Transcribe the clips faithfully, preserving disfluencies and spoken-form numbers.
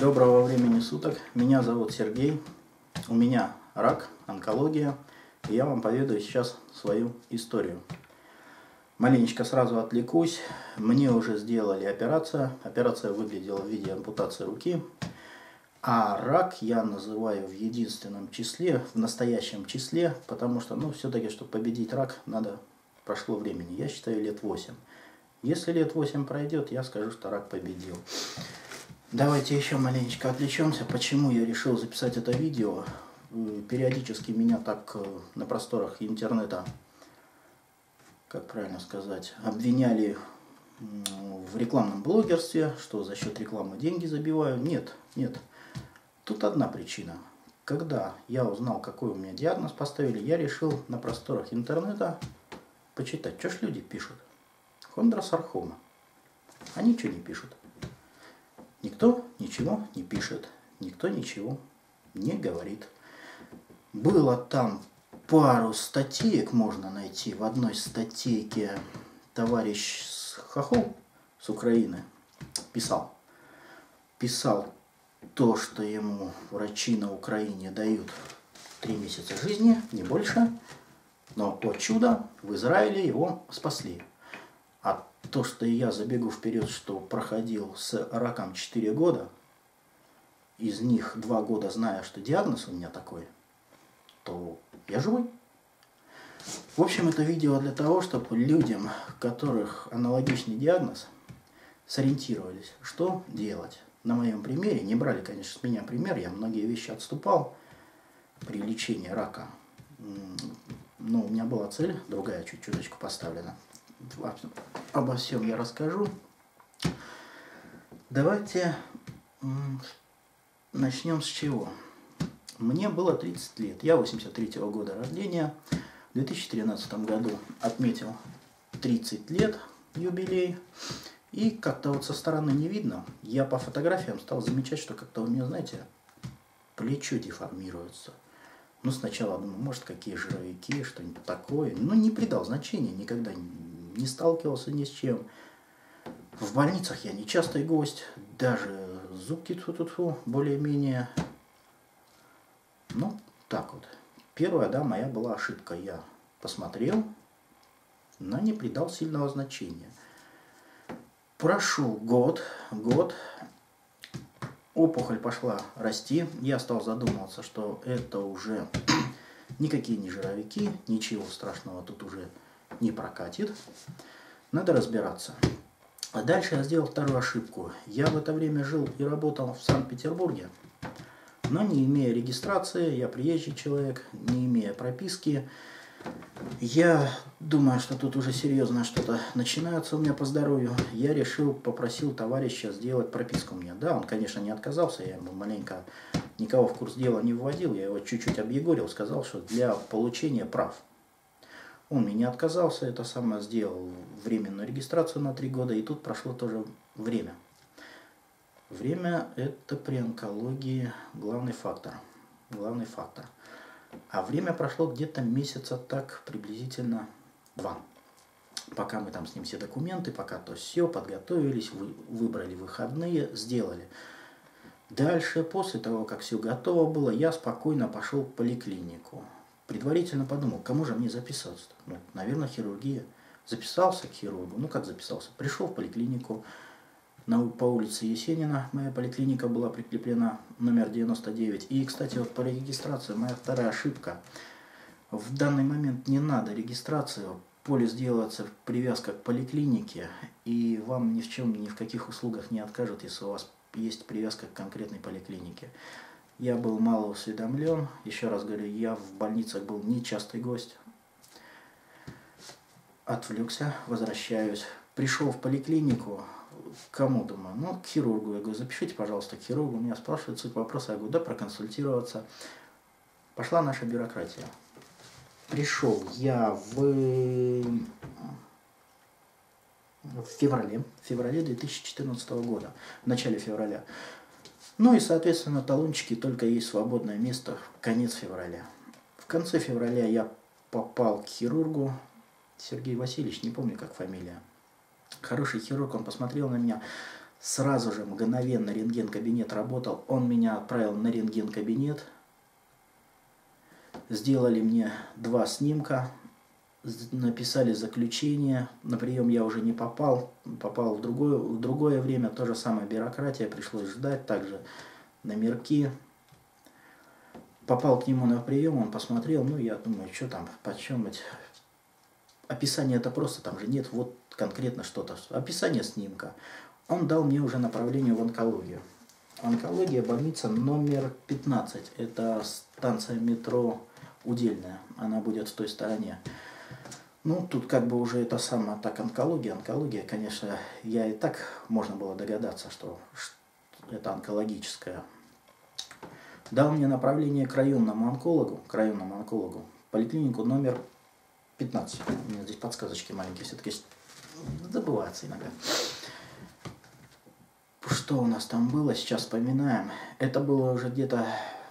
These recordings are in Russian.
Доброго времени суток. Меня зовут Сергей. У меня рак, онкология. И я вам поведаю сейчас свою историю. Маленечко сразу отвлекусь. Мне уже сделали операцию. Операция выглядела в виде ампутации руки. А рак я называю в единственном числе, в настоящем числе, потому что, ну, все-таки, чтобы победить рак, надо, прошло времени. Я считаю, лет восемь. Если лет восемь пройдет, я скажу, что рак победил. Давайте еще маленечко отвлечемся, почему я решил записать это видео. Периодически меня так на просторах интернета, как правильно сказать, обвиняли в рекламном блогерстве, что за счет рекламы деньги забиваю. Нет, нет. Тут одна причина. Когда я узнал, какой у меня диагноз поставили, я решил на просторах интернета почитать, что ж люди пишут. Хондросаркома. Они что не пишут? Никто ничего не пишет, никто ничего не говорит. Было там пару статеек, можно найти. В одной статейке товарищ Хохол с Украины писал. Писал то, что ему врачи на Украине дают три месяца жизни, не больше. Но, о чудо, в Израиле его спасли. А то, что я забегу вперед, что проходил с раком четыре года, из них два года зная, что диагноз у меня такой, то я живой. В общем, это видео для того, чтобы людям, у которых аналогичный диагноз, сориентировались, что делать. На моем примере, не брали, конечно, с меня пример, я многие вещи отступал при лечении рака. Но у меня была цель, другая чуть чуточку поставлена. Обо всем я расскажу. Давайте начнем с чего. Мне было тридцать лет. Я восемьдесят третьего года рождения. В две тысячи тринадцатом году отметил тридцать лет юбилей. И как-то вот со стороны не видно. Я по фотографиям стал замечать, что как-то у меня, знаете, плечо деформируется. Ну, сначала думаю, может, какие жировики, что-нибудь такое. Ну, не придал значения, никогда не сталкивался ни с чем. В больницах я не частый гость, даже зубки тьфу-тьфу-тьфу, более-менее. Ну, так вот. Первая, да, моя была ошибка. Я посмотрел, но не придал сильного значения. Прошел год, год. Опухоль пошла расти. Я стал задумываться, что это уже никакие не жировики, ничего страшного тут уже не прокатит. Надо разбираться. А дальше я сделал вторую ошибку. Я в это время жил и работал в Санкт-Петербурге, но не имея регистрации, я приезжий человек, не имея прописки. Я думаю, что тут уже серьезно что-то начинается у меня по здоровью. Я решил, попросил товарища сделать прописку мне. Да, он, конечно, не отказался, я ему маленько никого в курс дела не вводил, я его чуть-чуть объегорил, сказал, что для получения прав. Он мне не отказался, это самое, сделал временную регистрацию на три года, и тут прошло тоже время. Время – это при онкологии главный фактор. Главный фактор. А время прошло где-то месяца так приблизительно два. Пока мы там с ним все документы, пока то все, подготовились, вы, выбрали выходные, сделали. Дальше, после того, как все готово было, я спокойно пошел в поликлинику. Предварительно подумал, кому же мне записаться? Ну, наверное, хирургия. Записался к хирургу. Ну, как записался? Пришел в поликлинику. На, по улице Есенина моя поликлиника была прикреплена, номер девяносто девять. И, кстати, вот по регистрации моя вторая ошибка. В данный момент не надо регистрацию. Полис делается привязка к поликлинике, и вам ни в чем, ни в каких услугах не откажут, если у вас есть привязка к конкретной поликлинике. Я был мало осведомлен. Еще раз говорю, я в больницах был нечастый гость. Отвлекся, возвращаюсь. Пришел в поликлинику. Кому, думаю? Ну, к хирургу. Я говорю, запишите, пожалуйста, к хирургу. Меня спрашивают суть вопроса. Я говорю, да, проконсультироваться. Пошла наша бюрократия. Пришел я в, в феврале. В феврале две тысячи четырнадцатого года. В начале февраля. Ну и, соответственно, талончики, только есть свободное место. Конец февраля. В конце февраля я попал к хирургу. Сергей Васильевич, не помню, как фамилия. Хороший хирург, он посмотрел на меня. Сразу же, мгновенно рентген-кабинет работал. Он меня отправил на рентген-кабинет. Сделали мне два снимка. Написали заключение. На прием я уже не попал. Попал в другое, в другое время. То же самое бюрократия. Пришлось ждать. Также номерки. Попал к нему на прием. Он посмотрел. Ну, я думаю, что там, почем быть. Описание это просто. Там же нет вот конкретно что-то. Описание снимка. Он дал мне уже направление в онкологию. Онкология, больница номер пятнадцать. Это станция метро Удельная. Она будет в той стороне. Ну, тут как бы уже это самое, так, онкология. Онкология, конечно, я и так можно было догадаться, что это онкологическая. Дал мне направление к районному онкологу, к районному онкологу, поликлинику номер пятнадцать. У меня здесь подсказочки маленькие, все-таки забываются иногда. Что у нас там было, сейчас вспоминаем. Это было уже где-то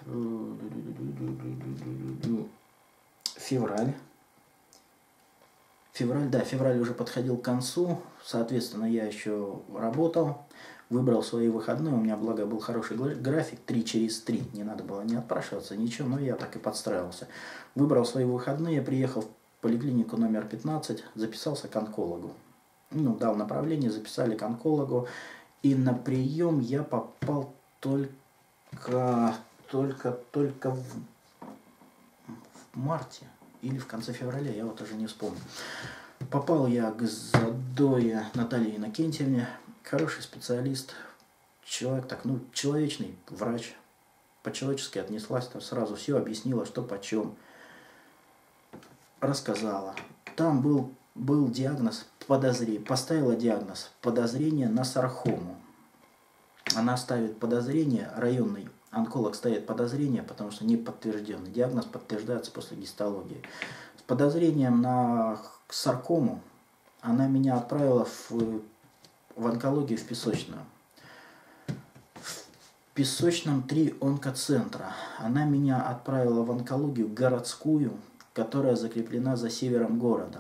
февраль. Февраль, да, февраль уже подходил к концу. Соответственно, я еще работал. Выбрал свои выходные. У меня, благо, был хороший график. три через три. Не надо было не отпрашиваться, ничего. Но я так и подстраивался. Выбрал свои выходные. Приехал в поликлинику номер пятнадцать. Записался к онкологу. Ну, дал направление, записали к онкологу. И на прием я попал только, только, только в, в марте или в конце февраля, я вот уже не вспомню. Попал я к Задое Наталье Иннокентьевне, хороший специалист, человек так, ну, человечный врач, по-человечески отнеслась, там сразу все объяснила, что почем, рассказала. Там был был диагноз подозрение, поставила диагноз подозрение на саркому. Она ставит подозрение, районный онколог ставит подозрение, потому что не подтвержденный. Диагноз подтверждается после гистологии. С подозрением на саркому она меня отправила в, в онкологию в Песочную. В Песочном три онкоцентра. Она меня отправила в онкологию городскую, которая закреплена за севером города.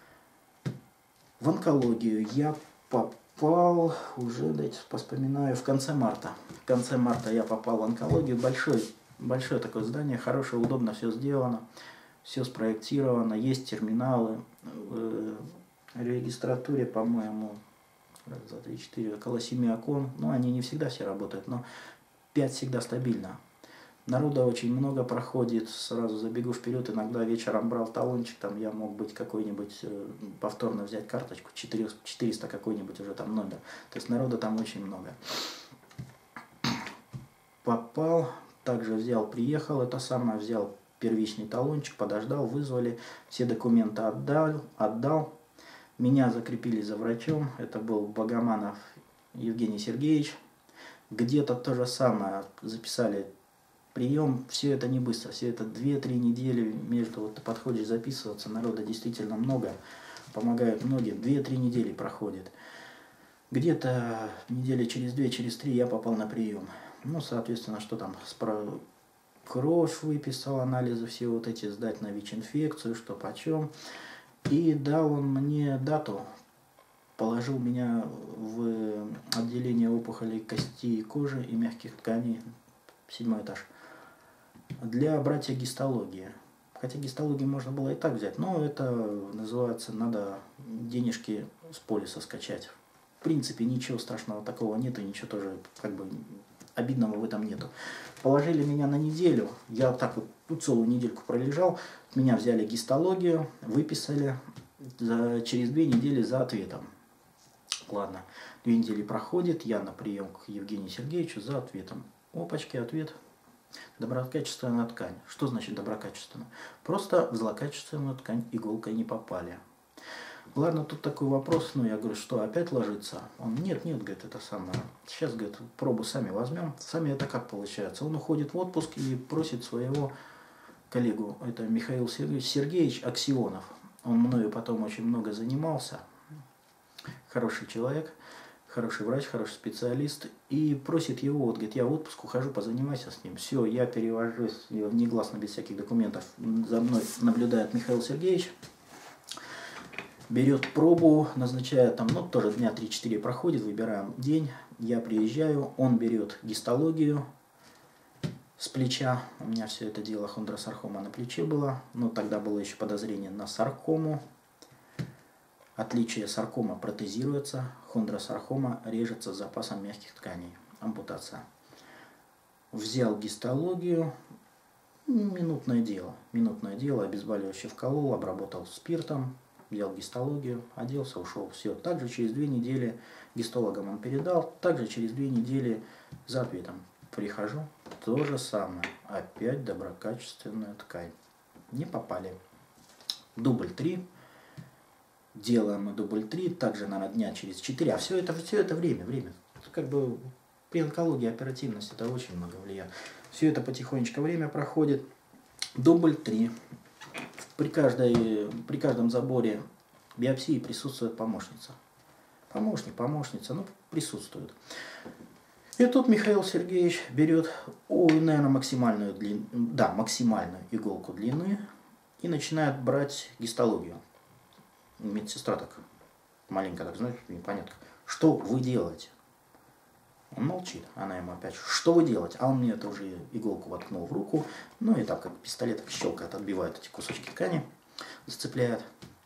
В онкологию я попал уже, дайте вспоминаю, в конце марта. В конце марта я попал в онкологию. Большое, большое такое здание, хорошее, удобно все сделано, все спроектировано, есть терминалы. В регистратуре, по-моему, раз, два, три, четыре, около семи окон. Ну, они не всегда все работают, но пять всегда стабильно. Народа очень много проходит, сразу забегу вперед, иногда вечером брал талончик, там я мог быть какой-нибудь, повторно взять карточку, четыреста какой-нибудь уже там номер, то есть народа там очень много. Попал, также взял, приехал, это самое, взял первичный талончик, подождал, вызвали, все документы отдал, отдал, меня закрепили за врачом, это был Богоманов Евгений Сергеевич, где-то то же самое, записали прием, все это не быстро, все это две-три недели между, вот ты подходишь записываться, народа действительно много, помогают многие, две-три недели проходит. Где-то недели через две, через три я попал на прием. Ну, соответственно, что там, кровь выписал, анализы все вот эти, сдать на ВИЧ-инфекцию, что почем. И дал он мне дату, положил меня в отделение опухолей кости и кожи и мягких тканей, седьмой этаж, для братья гистологии. Хотя гистологию можно было и так взять, но это называется, надо денежки с полиса скачать. В принципе, ничего страшного такого нет, и ничего тоже как бы обидного в этом нету. Положили меня на неделю, я так вот ну, целую недельку пролежал, меня взяли гистологию, выписали за, через две недели за ответом. Ладно, две недели проходит, я на прием к Евгению Сергеевичу за ответом. Опачки, ответ. Доброкачественная ткань. Что значит доброкачественная? Просто в злокачественную ткань иголкой не попали. Ладно, тут такой вопрос, ну я говорю, что опять ложится? Он, нет, нет, говорит, это самое. Сейчас, говорит, пробу сами возьмем. Сами это как получается? Он уходит в отпуск и просит своего коллегу, это Михаил Сергеевич, Сергеевич Аксионов. Он мною потом очень много занимался. Хороший человек. Хороший врач, хороший специалист, и просит его, вот, говорит, я в отпуск ухожу, позанимайся с ним. Все, я перевожусь негласно, без всяких документов, за мной наблюдает Михаил Сергеевич. берет пробу, назначает там, ну, тоже дня три-четыре проходит, выбираем день, я приезжаю, он берет гистологию с плеча, у меня все это дело хондросаркома на плече было, но тогда было еще подозрение на саркому. Отличие: саркома протезируется, хондросаркома режется с запасом мягких тканей, ампутация. Взял гистологию, минутное дело, минутное дело, обезболивающее вколол, обработал спиртом, взял гистологию, оделся, ушел, все. Также через две недели гистологам он передал, также через две недели за ответом прихожу, то же самое, опять доброкачественная ткань, не попали. Дубль три. Делаем мы дубль три, также, наверное, дня через четыре, а все это, все это время, время. Как бы при онкологии оперативность это очень много влияет. Все это потихонечку время проходит. Дубль три. При, каждой, при каждом заборе биопсии присутствует помощница. Помощник, помощница, ну, присутствует. И тут Михаил Сергеевич берет, ой, наверное, максимальную длину, да, максимальную иголку длины и начинает брать гистологию. Медсестра так маленько, так, знаешь, непонятно. Что вы делаете? Он молчит. Она ему опять: что вы делаете? А он мне это уже иголку воткнул в руку. Ну и так, как пистолет, так щелкает, отбивает эти кусочки ткани, зацепляет.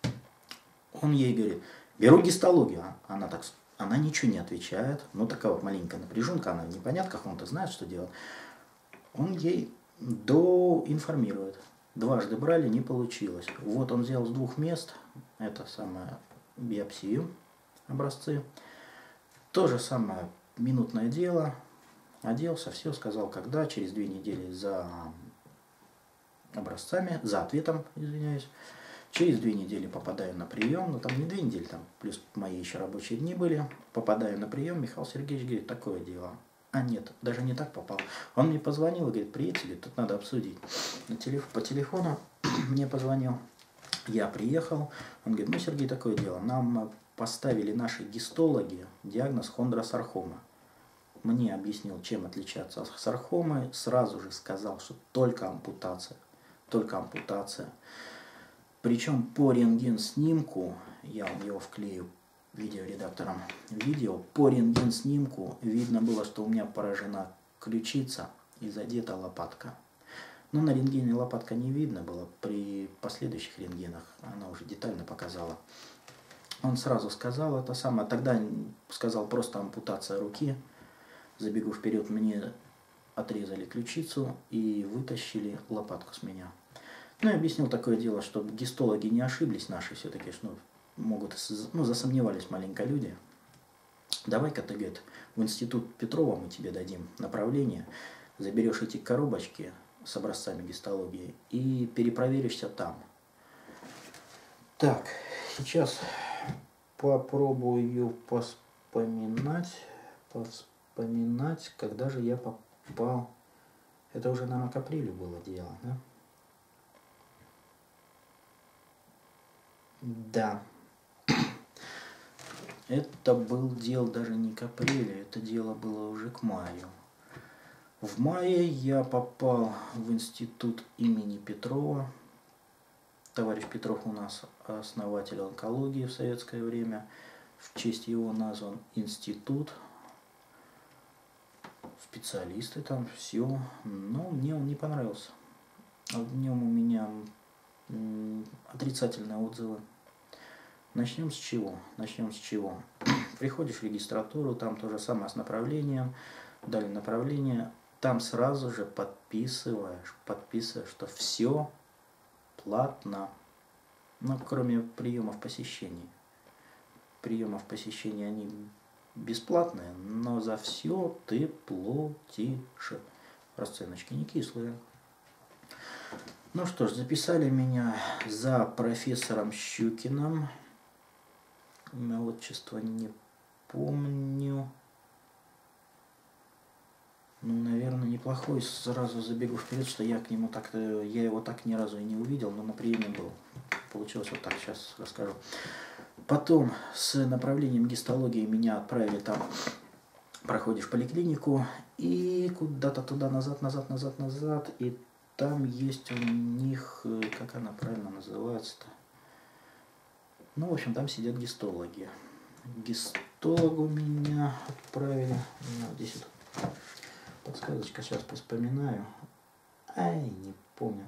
Он ей говорит: беру гистологию. Она так, она ничего не отвечает. Ну, такая вот маленькая напряженка, она в непонятках, он-то знает, что делать. Он ей доинформирует. Дважды брали, не получилось. Вот он взял с двух мест, это самое, биопсию, образцы. То же самое, минутное дело. Оделся, все, сказал, когда, через две недели за образцами, за ответом, извиняюсь. Через две недели попадаю на прием, ну там не две недели, там плюс мои еще рабочие дни были. Попадаю на прием, Михаил Сергеевич говорит: такое дело. А нет, даже не так попал. Он мне позвонил и говорит: приедете, тут надо обсудить. На телеф... По телефону мне позвонил. Я приехал. Он говорит: ну, Сергей, такое дело. Нам поставили наши гистологи диагноз хондросаркома. Мне объяснил, чем отличаться от саркомы. Сразу же сказал, что только ампутация. Только ампутация. Причем по рентген-снимку, я вам его вклею видеоредактором видео, по рентген-снимку видно было, что у меня поражена ключица и задета лопатка. Но на рентгене лопатка не видно было, при последующих рентгенах она уже детально показала. Он сразу сказал это самое, тогда сказал просто ампутация руки. Забегу вперед, мне отрезали ключицу и вытащили лопатку с меня. Ну и объяснил такое дело, что гистологи не ошиблись наши все-таки, что могут, ну, засомневались маленько люди. Давай-ка ты, говорит, в институт Петрова мы тебе дадим направление, заберешь эти коробочки с образцами гистологии и перепроверишься там. Так, сейчас попробую поспоминать, поспоминать, когда же я попал. Это уже, наверное, к апрелю было дело, да? Да. Это был дело даже не к апрелю, это дело было уже к маю. В мае я попал в институт имени Петрова. Товарищ Петров у нас основатель онкологии в советское время. В честь его назван институт. Специалисты там, все. Но мне он не понравился. В нем у меня отрицательные отзывы. Начнем с чего? Начнем с чего? Приходишь в регистратуру, там то же самое с направлением, дали направление, там сразу же подписываешь, подписываешь, что все платно, ну, кроме приемов посещений. Приемов посещений они бесплатные, но за все ты платишь. Расценочки не кислые. Ну что ж, записали меня за профессором Щукиным. Имя, отчество не помню. Ну, наверное, неплохой. Сразу забегу вперед, что я к нему так-то, я его так ни разу и не увидел, но на приеме был. Получилось вот так, сейчас расскажу. Потом с направлением гистологии меня отправили там, проходишь поликлинику и куда-то туда, назад, назад, назад, назад, и там есть у них, как она правильно называется-то? Ну, в общем, там сидят гистологи. Гистологу меня отправили. Ну, здесь вот подсказочка, сейчас вспоминаю. Ай, не помню.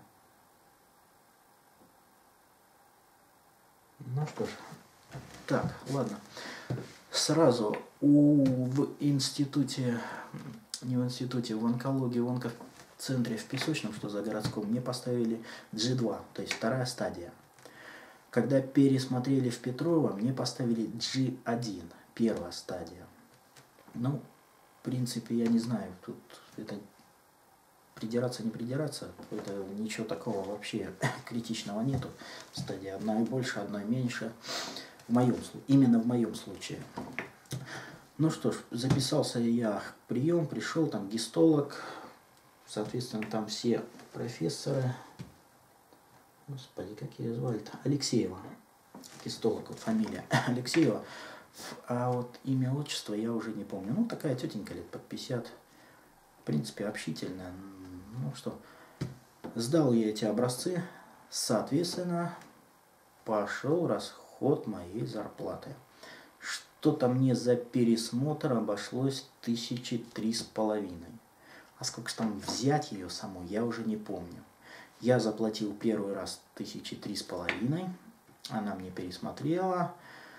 Ну что ж. Так, ладно. Сразу у, в институте, не в институте, в онкологии, в онкоцентре в Песочном, что за городском, мне поставили джи два, то есть вторая стадия. Когда пересмотрели в Петрова, мне поставили джи один, первая стадия. Ну, в принципе, я не знаю, тут это придираться, не придираться, это ничего такого вообще критичного нету. Стадия одна и больше, одна и меньше. В моем случае, именно в моем случае. Ну что ж, записался я к прием, пришел, там гистолог, соответственно, там все профессоры. Господи, какие звали-то? Алексеева. Гистолог, вот фамилия Алексеева. А вот имя, отчество я уже не помню. Ну, такая тетенька лет под пятьдесят. В принципе, общительная. Ну что, сдал я эти образцы. Соответственно, пошел расход моей зарплаты. Что-то мне за пересмотр обошлось тысячи три с половиной. А сколько же там взять ее саму, я уже не помню. Я заплатил первый раз тысячи три с половиной. Она мне пересмотрела.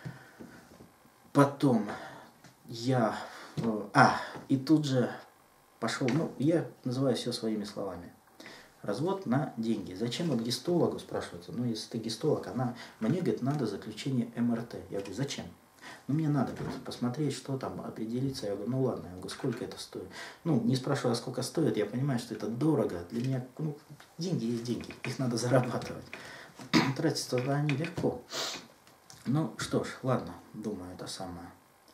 Потом я... А, и тут же пошел... Ну, я называю все своими словами. Развод на деньги. Зачем вот гистологу, спрашивается? Ну, если ты гистолог, она... Мне, говорит, надо заключение эм эр тэ. Я говорю, зачем? Ну, мне надо, говорит, посмотреть, что там, определиться. Я говорю, ну, ладно. Я говорю, сколько это стоит? Ну, не спрашивая, а сколько стоит, я понимаю, что это дорого. Для меня, ну, деньги есть деньги. Их надо зарабатывать. Тратиться туда они легко. Ну, что ж, ладно, думаю, это самое.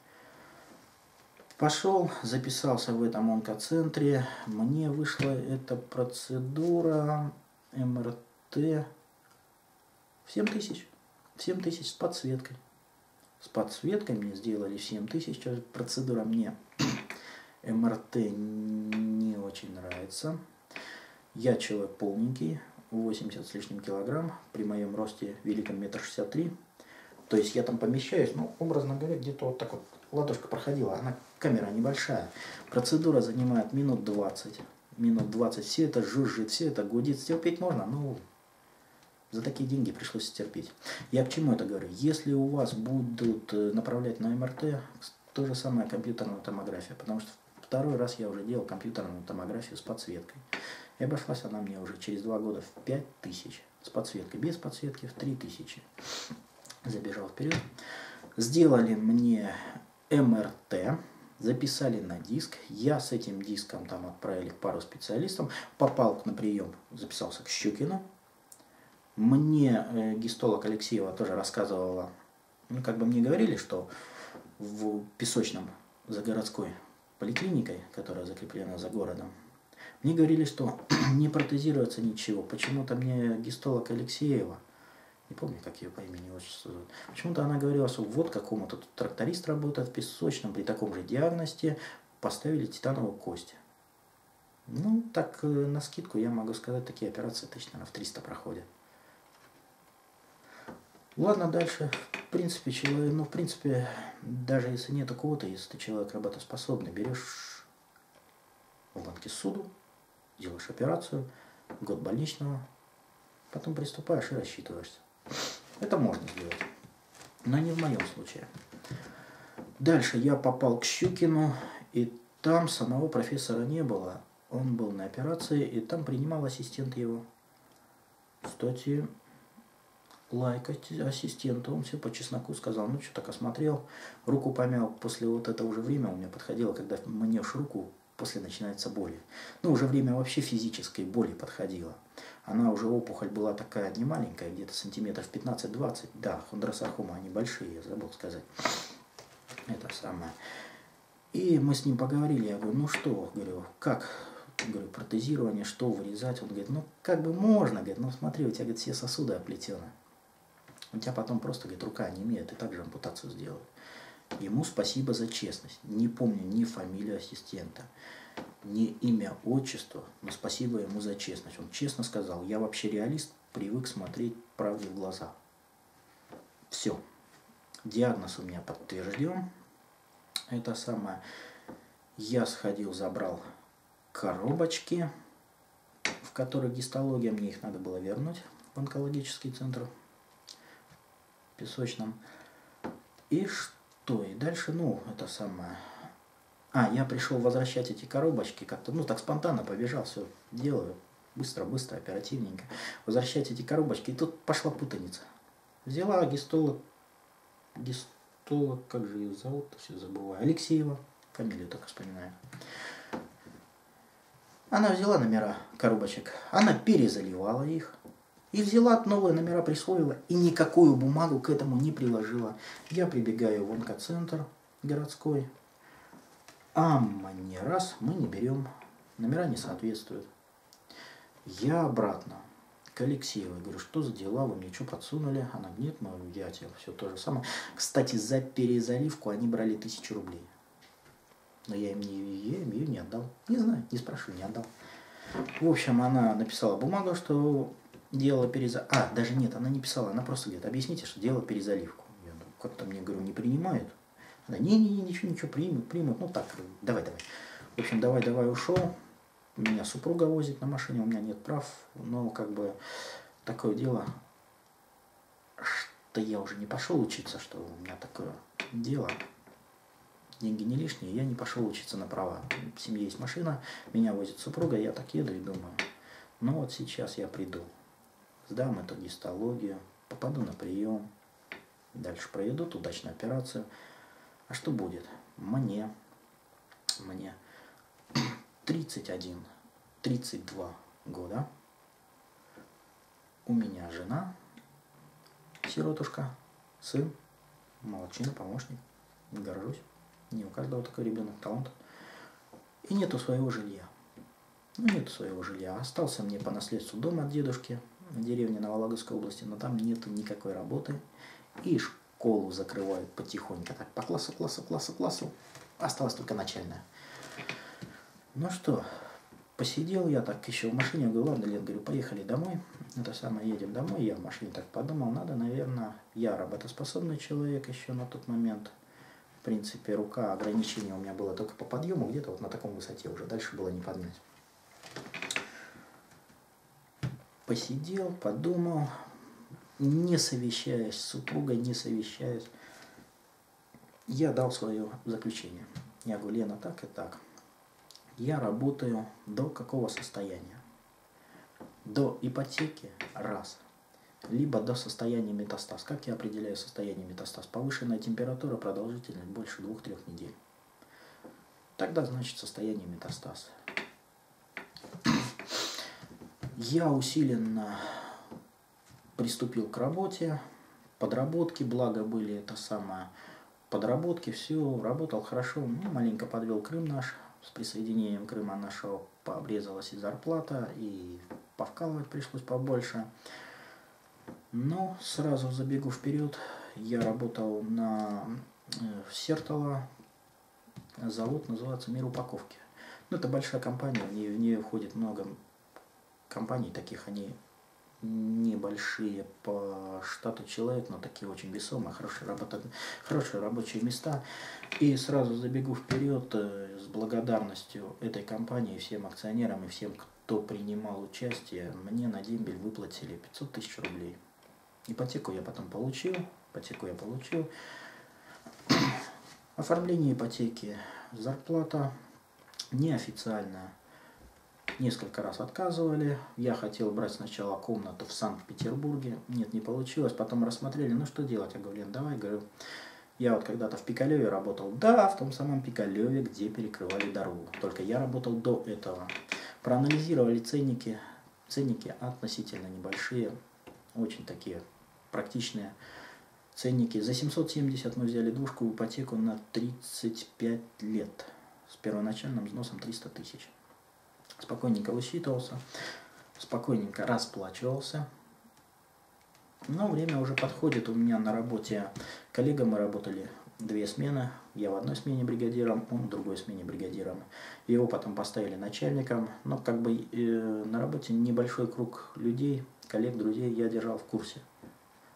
Пошел, записался в этом онкоцентре. Мне вышла эта процедура эм эр тэ в семь тысяч. семь тысяч с подсветкой. С подсветкой мне сделали семь тысяч. Процедура мне эм эр тэ не очень нравится. Я человек полненький, восемьдесят с лишним килограмм. При моем росте великом метр шестьдесят три. То есть я там помещаюсь, ну, образно говоря, где-то вот так вот ладошка проходила. Она, камера небольшая. Процедура занимает минут двадцать. Минут двадцать. Все это жужжит, все это гудит. Стерпеть можно, но за такие деньги пришлось стерпеть. Я к чему это говорю? Если у вас будут направлять на эм эр тэ, то же самое компьютерная томография. Потому что второй раз я уже делал компьютерную томографию с подсветкой. И обошлась она мне уже через два года в пять тысяч. С подсветкой. Без подсветки в три тысячи. Забежал вперед. Сделали мне эм эр тэ. Записали на диск. Я с этим диском там отправили к пару специалистам. Попал на прием. Записался к Щукину. Мне э, гистолог Алексеева тоже рассказывала. Ну, как бы мне говорили, что в Песочном за городской поликлиникой, которая закреплена за городом, мне говорили, что не протезируется ничего. Почему-то мне гистолог Алексеева, не помню, как ее по имени отчеству зовут, почему-то она говорила, что вот какому-то тракторист работает в Песочном, при таком же диагносте поставили титановую кость. Ну, так навскидку я могу сказать, такие операции тысяч, наверное, в триста проходят. Ладно, дальше. В принципе, человек, ну, в принципе, даже если нет кого-то, если ты человек работоспособный, берешь в банке суду, делаешь операцию, год больничного, потом приступаешь и рассчитываешься. Это можно сделать, но не в моем случае. Дальше я попал к Щукину, и там самого профессора не было. Он был на операции, и там принимал ассистент его. Кстати, лайк ассистента, он все по чесноку сказал, ну что так осмотрел, руку помял. После вот этого уже время у меня подходило, когда мнешь руку, после начинается боли. Ну, уже время вообще физической боли подходило. Она уже, опухоль была такая не маленькая, где-то сантиметров пятнадцать-двадцать. Да, хондросаркома, они большие, я забыл сказать. Это самое. И мы с ним поговорили, я говорю, ну что, говорю, как, говорю, протезирование, что вырезать? Он говорит, ну как бы можно, говорит, ну смотри, у тебя, говорит, все сосуды оплетены. У тебя потом просто, говорит, рука не имеет, ты также ампутацию сделают. Ему спасибо за честность. Не помню ни фамилию ассистента, ни имя, отчество, но спасибо ему за честность. Он честно сказал, я вообще реалист, привык смотреть правде в глаза. Все. Диагноз у меня подтвержден. Это самое. Я сходил, забрал коробочки, в которых гистология. Мне их надо было вернуть в онкологический центр в Песочном. И что? И дальше, ну, это самое... А, я пришел возвращать эти коробочки как-то, ну, так спонтанно побежал, все делаю. Быстро, быстро, оперативненько. Возвращать эти коробочки. И тут пошла путаница. Взяла гистолог, гистолог, как же ее зовут, все забываю, Алексеева, фамилию только вспоминаю. Она взяла номера коробочек, она перезаливала их. И взяла новые номера, присвоила, и никакую бумагу к этому не приложила. Я прибегаю в онкоцентр городской. А мне раз, мы не берем, номера не соответствуют. Я обратно к Алексеевой говорю, что за дела, вы мне что подсунули? Она говорит, нет, мы, я тебе все то же самое. Кстати, за перезаливку они брали тысячу рублей. Но я им, не, я им ее не отдал. Не знаю, не спрашиваю, не отдал. В общем, она написала бумагу, что делала перезаливку. А, даже нет, она не писала, она просто говорит, объясните, что делала перезаливку. Я как-то мне, говорю, не принимают. Она, не-не-не, ничего, ничего, примут, примут. Ну так, давай, давай. В общем, давай, давай, ушел. Меня супруга возит на машине, у меня нет прав. Но как бы такое дело, что я уже не пошел учиться, что у меня такое дело. Деньги не лишние, я не пошел учиться на права. В семье есть машина, меня возит супруга, я так еду и думаю, ну вот сейчас я приду, сдам эту гистологию, попаду на прием, дальше проведут удачную операцию. А что будет? Мне, мне тридцать один — тридцать два года. У меня жена, сиротушка, сын, молодчина, помощник, горжусь. Не у каждого такой ребенок, талант. И нету своего жилья. Ну, нету своего жилья. Остался мне по наследству дом от дедушки в деревне Новолаговской области, но там нету никакой работы. И школу закрывают потихоньку, так по классу, классу, классу, классу. Осталась только начальная. Ну что, посидел я так еще в машине, говорю, ладно, Лен, говорю, поехали домой. Это самое, едем домой. Я в машине так подумал, надо, наверное, я работоспособный человек еще на тот момент. В принципе, рука, ограничение у меня было только по подъему, где-то вот на таком высоте уже, дальше было не поднять. Посидел, подумал, не совещаясь с супругой, не совещаясь, я дал свое заключение. Я говорю, Лена, так и так. Я работаю до какого состояния? До ипотеки – раз. Либо до состояния метастаз. Как я определяю состояние метастаз? Повышенная температура, продолжительность больше двух-трех недель. Тогда, значит, состояние метастаз. Я усиленно приступил к работе, подработки, благо были это самое, подработки, все, работал хорошо, ну, маленько подвел Крым наш, с присоединением Крыма нашего пообрезалась и зарплата, и повкалывать пришлось побольше. Но сразу забегу вперед, я работал на в Сертолово, завод называется «Мир упаковки». Ну, это большая компания, в нее, в нее входит много компаний таких, они небольшие по штату человек, но такие очень весомые, хорошие, работа, хорошие рабочие места. И сразу забегу вперед с благодарностью этой компании, всем акционерам и всем, кто принимал участие, мне на дембель выплатили пятьсот тысяч рублей. Ипотеку я потом получил, ипотеку я получил. Оформление ипотеки, зарплата неофициальная. Несколько раз отказывали. Я хотел брать сначала комнату в Санкт-Петербурге. Нет, не получилось. Потом рассмотрели. Ну что делать? Я говорю, Лен, давай, говорю. Я вот когда-то в Пикалеве работал. Да, в том самом Пикалеве, где перекрывали дорогу. Только я работал до этого. Проанализировали ценники. Ценники относительно небольшие. Очень такие практичные ценники. За семьсот семьдесят мы взяли двушку в ипотеку на тридцать пять лет. С первоначальным взносом триста тысяч. Спокойненько высчитывался, спокойненько расплачивался. Но время уже подходит. У меня на работе коллега, мы работали две смены. Я в одной смене бригадиром, он в другой смене бригадиром. Его потом поставили начальником. Но как бы э, на работе небольшой круг людей, коллег, друзей я держал в курсе.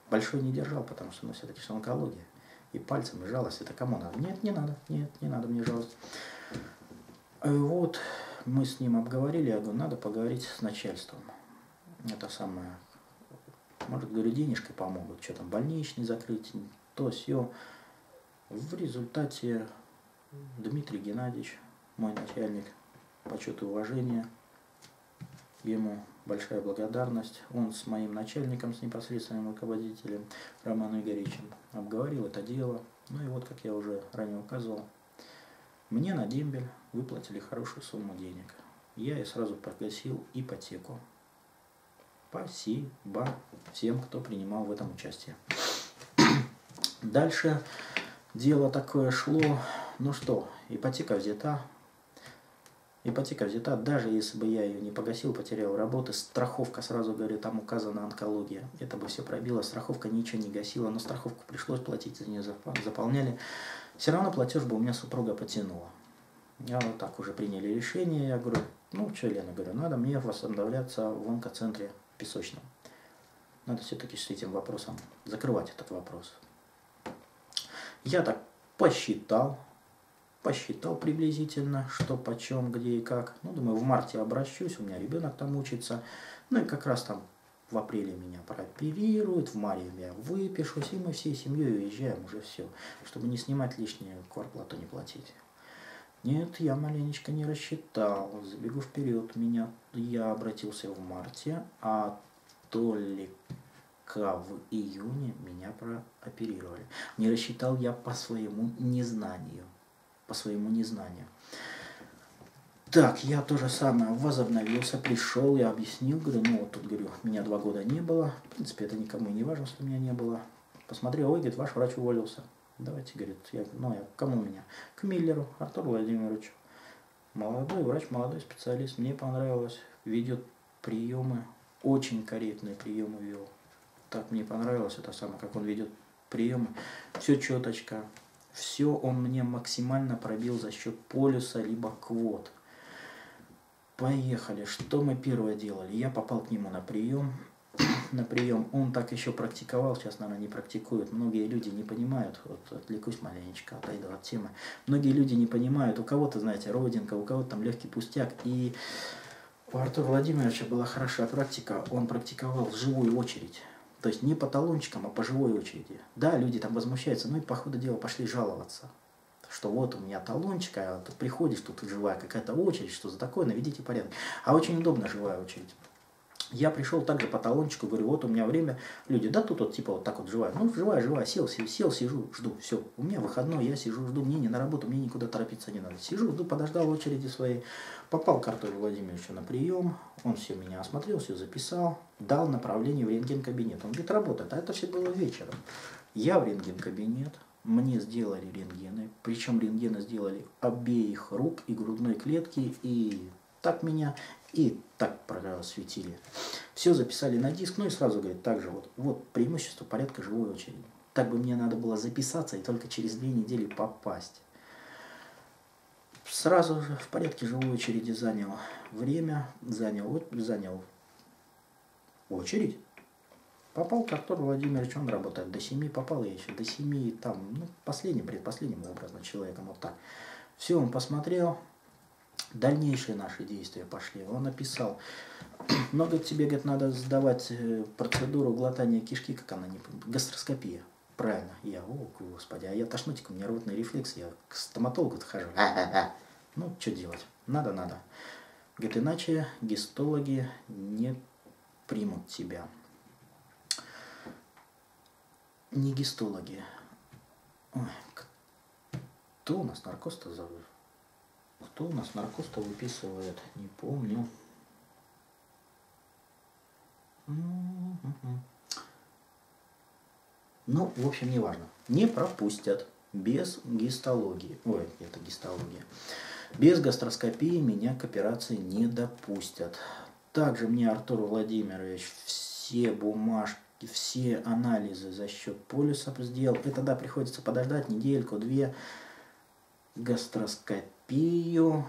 Большой не держал, потому что, ну, все-таки же онкология. И пальцем, и жалость. Это кому надо? Нет, не надо, нет, не надо мне жалость. И вот мы с ним обговорили, я говорю, надо поговорить с начальством. Это самое, может, говорю, денежкой помогут, что там, больничный закрыть, то, сё. В результате Дмитрий Геннадьевич, мой начальник, почет и уважение, ему большая благодарность. Он с моим начальником, с непосредственным руководителем Романом Игоревичем обговорил это дело. Ну и вот, как я уже ранее указывал, мне на дембель выплатили хорошую сумму денег. Я и сразу погасил ипотеку. Спасибо всем, кто принимал в этом участие. Дальше дело такое шло. Ну что, ипотека взята. Ипотека взята, даже если бы я ее не погасил, потерял работы, страховка, сразу говорю, там указана онкология. Это бы все пробило, страховка ничего не гасила, но страховку пришлось платить, за нее заполняли. Все равно платеж бы у меня супруга потянула. Я вот так уже приняли решение, я говорю, ну что, Лена, говорю, надо мне восстанавливаться в онкоцентре Песочном. Надо все-таки с этим вопросом закрывать этот вопрос. Я так посчитал, посчитал приблизительно, что почем, где и как. Ну, думаю, в марте обращусь, у меня ребенок там учится. Ну и как раз там в апреле меня прооперируют, в мае я выпишусь, и мы всей семьей уезжаем уже все, чтобы не снимать лишнюю квартплату, не платить. Нет, я маленечко не рассчитал. Забегу вперед, меня, я обратился в марте, а только в июне меня прооперировали. Не рассчитал я по своему незнанию. По своему незнанию. Так, я то же самое возобновился, пришел, я объяснил, говорю, ну вот тут, говорю, меня два года не было. В принципе, это никому не важно, что меня не было. Посмотрел, ой, говорит, ваш врач уволился. Давайте, говорит, я, ну я, кому меня? К Миллеру, Артуру Владимировичу. Молодой врач, молодой специалист, мне понравилось. Ведет приемы, очень корректные приемы вел. Так мне понравилось, это самое, как он ведет приемы. Все четочка, все он мне максимально пробил за счет полюса, либо квот. Поехали, что мы первое делали? Я попал к нему на прием. На прием. Он так еще практиковал, сейчас, наверное, не практикует. Многие люди не понимают, вот отвлекусь маленечко, отойду от темы. Многие люди не понимают, у кого-то, знаете, родинка, у кого-то там легкий пустяк. И у Артура Владимировича была хорошая практика, он практиковал живую очередь. То есть не по талончикам, а по живой очереди. Да, люди там возмущаются, ну и по ходу дела пошли жаловаться. Что вот у меня талончик, а тут приходишь, тут живая какая-то очередь, что за такое, наведите порядок. А очень удобно живая очередь. Я пришел также по талончику, говорю, вот у меня время. Люди, да тут вот типа вот так вот живая. Ну, живая, живая, сел, сел, сел, сижу, жду, все. У меня выходной, я сижу, жду, мне не на работу, мне никуда торопиться не надо. Сижу, жду, подождал очереди своей. Попал к Артуру Владимировичу на прием, он все меня осмотрел, все записал, дал направление в рентген-кабинет. Он говорит, работает, а это все было вечером. Я в рентген-кабинет, мне сделали рентгены, причем рентгены сделали обеих рук и грудной клетки, и так меня, и так просветили. Все записали на диск, ну и сразу говорит, так же вот, вот преимущество порядка живой очереди. Так бы мне надо было записаться и только через две недели попасть. Сразу же в порядке живой очереди занял время, занял, занял очередь. Попал к Артуру Владимировичу, он работает до семи, попал я еще до семи, там, ну, последним, предпоследним образно человеком, вот так. Все, он посмотрел, дальнейшие наши действия пошли. Он написал, много тебе, говорит, надо сдавать процедуру глотания кишки, как она не... Гастроскопия. Правильно. Я, о, господи, а я тошнотик, у меня рвотный рефлекс, я к стоматологу-то хожу. Ну, что делать? Надо, надо. Говорит, иначе гистологи не примут тебя. Не гистологи. Ой, кто у нас наркоз-то зовут? Кто у нас наркоз-то выписывает? Не помню. Ну, в общем, не важно. Не пропустят. Без гистологии. Ой, это гистология. Без гастроскопии меня к операции не допустят. Также мне Артур Владимирович все бумажки, все анализы за счет полюса сделал. И тогда приходится подождать недельку, две. Гастроскопию.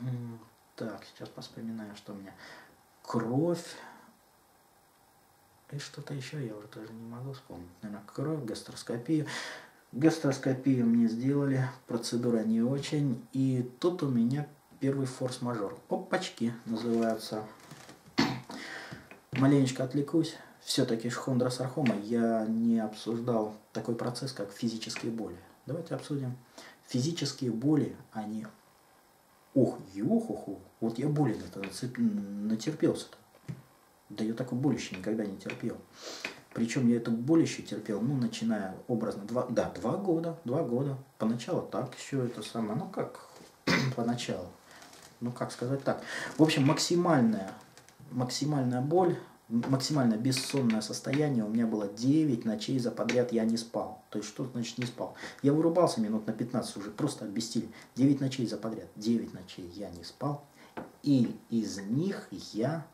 Так, сейчас вспоминаю, что у меня. Кровь. И что-то еще я уже тоже не могу вспомнить. Наверное, кровь, гастроскопию. Гастроскопию мне сделали, процедура не очень. И тут у меня первый форс-мажор. Опачки называются. Маленечко отвлекусь. Все-таки хондросаркома, я не обсуждал такой процесс, как физические боли. Давайте обсудим. Физические боли, они... Ох, ох, ох, ох. Вот я боли натерпелся-то. Да я такой боль еще никогда не терпел. Причем я эту боль еще терпел, ну, начиная образно, два, да, два года, два года. Поначалу так еще это самое, ну, как поначалу, ну, как сказать так. В общем, максимальная, максимальная боль, максимально бессонное состояние у меня было девять ночей за подряд я не спал. То есть, что значит не спал? Я вырубался минут на пятнадцать уже, просто от бессилия. девять ночей за подряд, девять ночей я не спал. И из них я...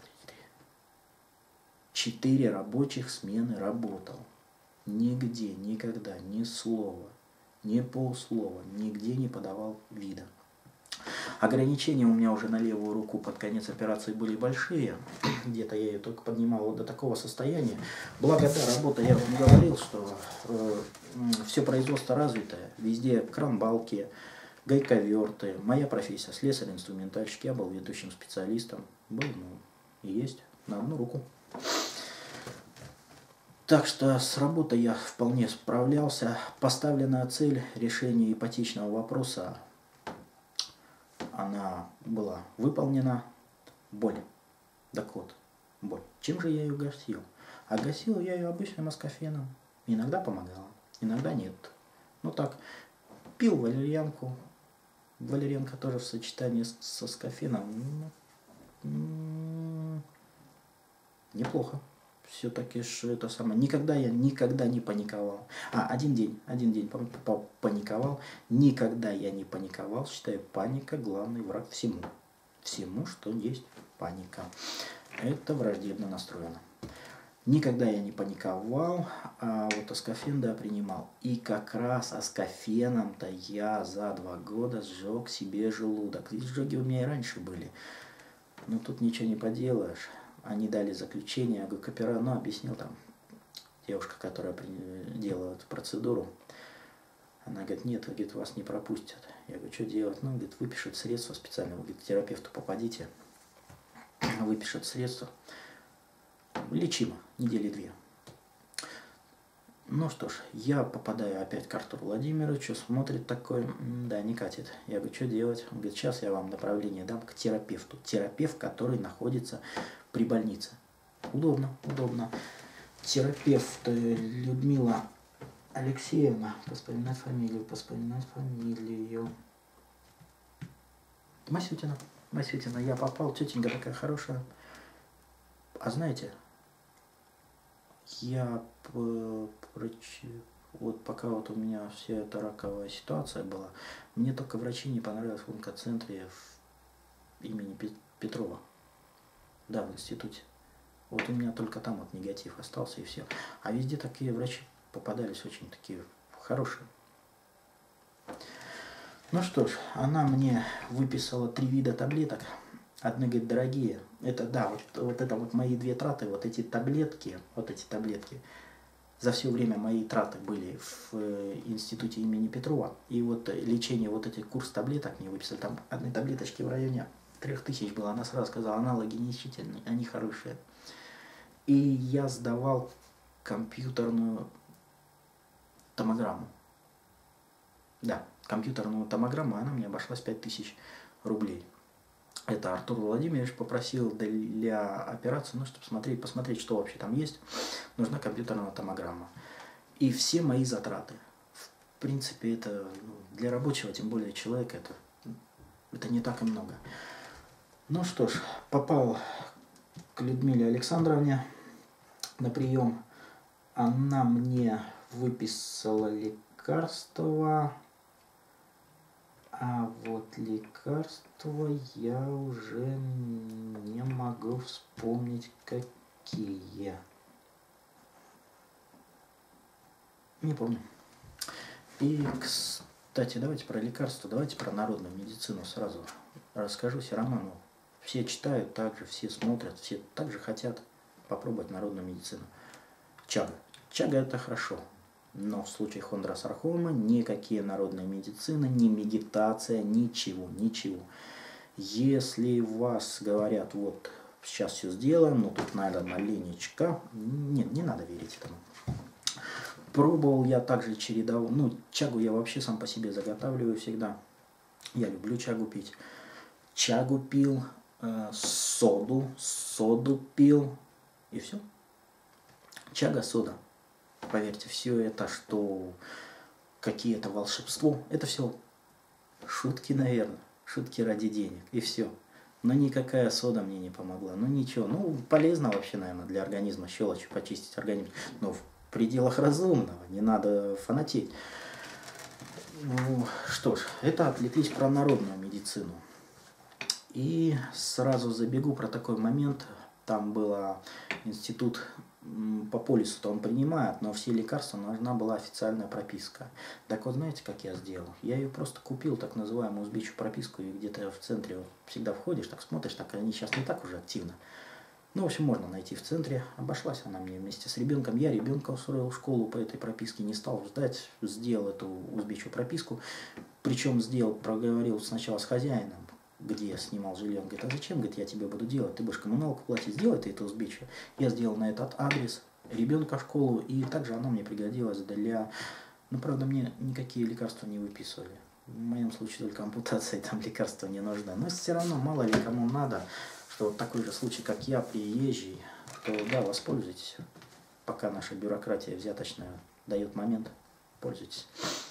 Четыре рабочих смены работал. Нигде, никогда, ни слова, ни полслова, нигде не подавал вида. Ограничения у меня уже на левую руку под конец операции были большие. Где-то я ее только поднимал до такого состояния. Благо, да, работа, я вам говорил, что э, все производство развитое. Везде кран-балки, гайковерты. Моя профессия слесарь-инструментальщик. Я был ведущим специалистом. Был, ну, и есть на одну руку. Так что с работой я вполне справлялся. Поставленная цель решения ипотечного вопроса, она была выполнена. Боль. Так вот, боль. Чем же я ее гасил? А гасил я ее обычным аскофеном. Иногда помогало, иногда нет. Ну так, пил валерьянку. Валерьянка тоже в сочетании с, с аскофеном. Ну, неплохо. Все-таки ж это самое. Никогда я никогда не паниковал. А, один день, один день паниковал. Никогда я не паниковал. Считаю, паника главный враг всему. Всему, что есть паника. Это враждебно настроено. Никогда я не паниковал, а вот аскофен, да, принимал. И как раз аскофеном-то я за два года сжег себе желудок. Ведь сжоги у меня и раньше были. Но тут ничего не поделаешь. Они дали заключение, я говорю, копера, ну, объяснил там, девушка, которая делала эту процедуру, она говорит, нет, говорит, вас не пропустят. Я говорю, что делать? Ну, говорит, выпишут средства специально, вы, говорит, к терапевту попадите, выпишут средства, лечимо, недели две. Ну что ж, я попадаю опять к Артуру Владимировичу, смотрит такой, да, не катит. Я говорю, что делать? Он говорит, сейчас я вам направление дам к терапевту. Терапевт, который находится при больнице. Удобно, удобно. Терапевт Людмила Алексеевна, поспоминать фамилию, поспоминать фамилию. Масютина, Масютина, я попал, тетенька такая хорошая. А знаете, я, вот пока вот у меня вся эта раковая ситуация была, мне только врачи не понравились в онкоцентре имени Петрова. Да, в институте. Вот у меня только там вот негатив остался и все. А везде такие врачи попадались очень такие хорошие. Ну что ж, она мне выписала три вида таблеток. Одни, говорит, дорогие. Это, да, вот, вот это вот мои две траты, вот эти таблетки, вот эти таблетки. За все время мои траты были в институте имени Петрова. И вот лечение, вот этих курс таблеток мне выписали. Там одни таблеточки в районе трех тысяч было. Она сразу сказала, аналоги не исчислительные, они хорошие. И я сдавал компьютерную томограмму. Да, компьютерную томограмму, она мне обошлась пять тысяч рублей. Это Артур Владимирович попросил для операции, ну, чтобы смотреть, посмотреть, что вообще там есть, нужна компьютерная томограмма. И все мои затраты. В принципе, это ну, для рабочего, тем более человека, это, это не так и много. Ну что ж, попал к Людмиле Александровне на прием. Она мне выписала лекарства. А вот лекарства я уже не могу вспомнить какие. Не помню. И, кстати, давайте про лекарства, давайте про народную медицину сразу расскажу. Все равно, ну, все читают так же, все смотрят, все так же хотят попробовать народную медицину. Чага. Чага это хорошо. Но в случае хондросаркомы никакие народные медицины, ни медитация, ничего, ничего. Если вас говорят, вот сейчас все сделаем, но тут надо маленечко, нет, не надо верить этому. Пробовал я также чередовал, ну чагу я вообще сам по себе заготавливаю всегда. Я люблю чагу пить. Чагу пил, э, соду, соду пил и все. Чага, сода. Поверьте, все это, что какие-то волшебство, это все шутки, наверное, шутки ради денег, и все. Но никакая сода мне не помогла, ну ничего, ну полезно вообще, наверное, для организма щелочью почистить организм, но в пределах разумного, не надо фанатеть. Ну, что ж, это отвлеклись про народную медицину. И сразу забегу про такой момент, там был институт, по полису-то он принимает, но все лекарства нужна была официальная прописка. Так вот, знаете, как я сделал? Я ее просто купил, так называемую узбечью прописку, и где-то в центре вот, всегда входишь, так смотришь, так они сейчас не так уже активно. Ну, в общем, можно найти в центре. Обошлась она мне вместе с ребенком. Я ребенка устроил в школу по этой прописке, не стал ждать, сделал эту узбечью прописку. Причем сделал, проговорил сначала с хозяином, где я снимал жилье. Он говорит, а зачем? Говорит, я тебе буду делать, ты будешь коммуналку платить, сделай ты эту узбечью. Я сделал на этот адрес ребенка в школу, и также она мне пригодилась для... Ну, правда, мне никакие лекарства не выписывали. В моем случае только ампутация, там лекарства не нужны. Но все равно, мало ли кому надо, что вот такой же случай, как я, приезжий, то да, воспользуйтесь. Пока наша бюрократия взяточная дает момент, пользуйтесь.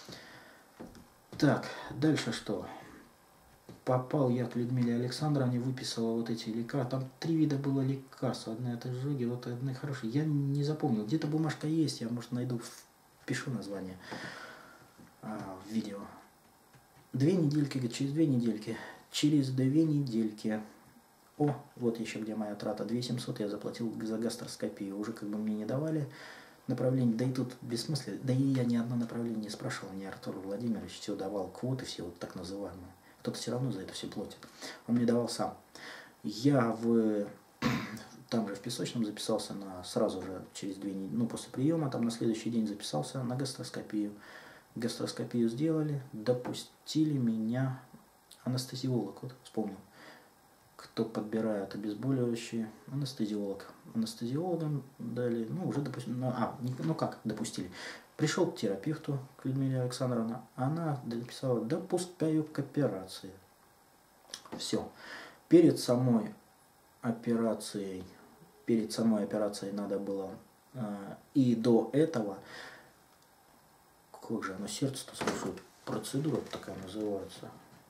Так, дальше что? Попал я к Людмиле Александровне, выписала вот эти лекарства. Там три вида было лекарств. Одна это жоги, вот одна хорошая. Я не запомнил. Где-то бумажка есть, я, может, найду, впишу название а, в видео. Две недельки, говорит, через две недельки. Через две недельки. О, вот еще где моя трата. две тысячи семьсот я заплатил за гастроскопию. Уже как бы мне не давали направление. Да и тут бессмысленно. Да и я ни одно направление не спрашивал. Мне Артур Владимирович все давал, квоты все вот так называемые. Кто-то все равно за это все платит. Он мне давал сам. Я в, там же в Песочном записался на, сразу же через две недели, ну после приема, там на следующий день записался на гастроскопию. Гастроскопию сделали, допустили меня анестезиолог, вот вспомнил, кто подбирает обезболивающие, анестезиолог. Анестезиологам дали, ну уже допустили, ну, а, ну как допустили. Пришел к терапевту, к Людмиле Александровне, она написала, допускаю к операции. Все. Перед самой операцией, перед самой операцией надо было, э, и до этого, как же оно сердце-то слушает, процедура такая называется,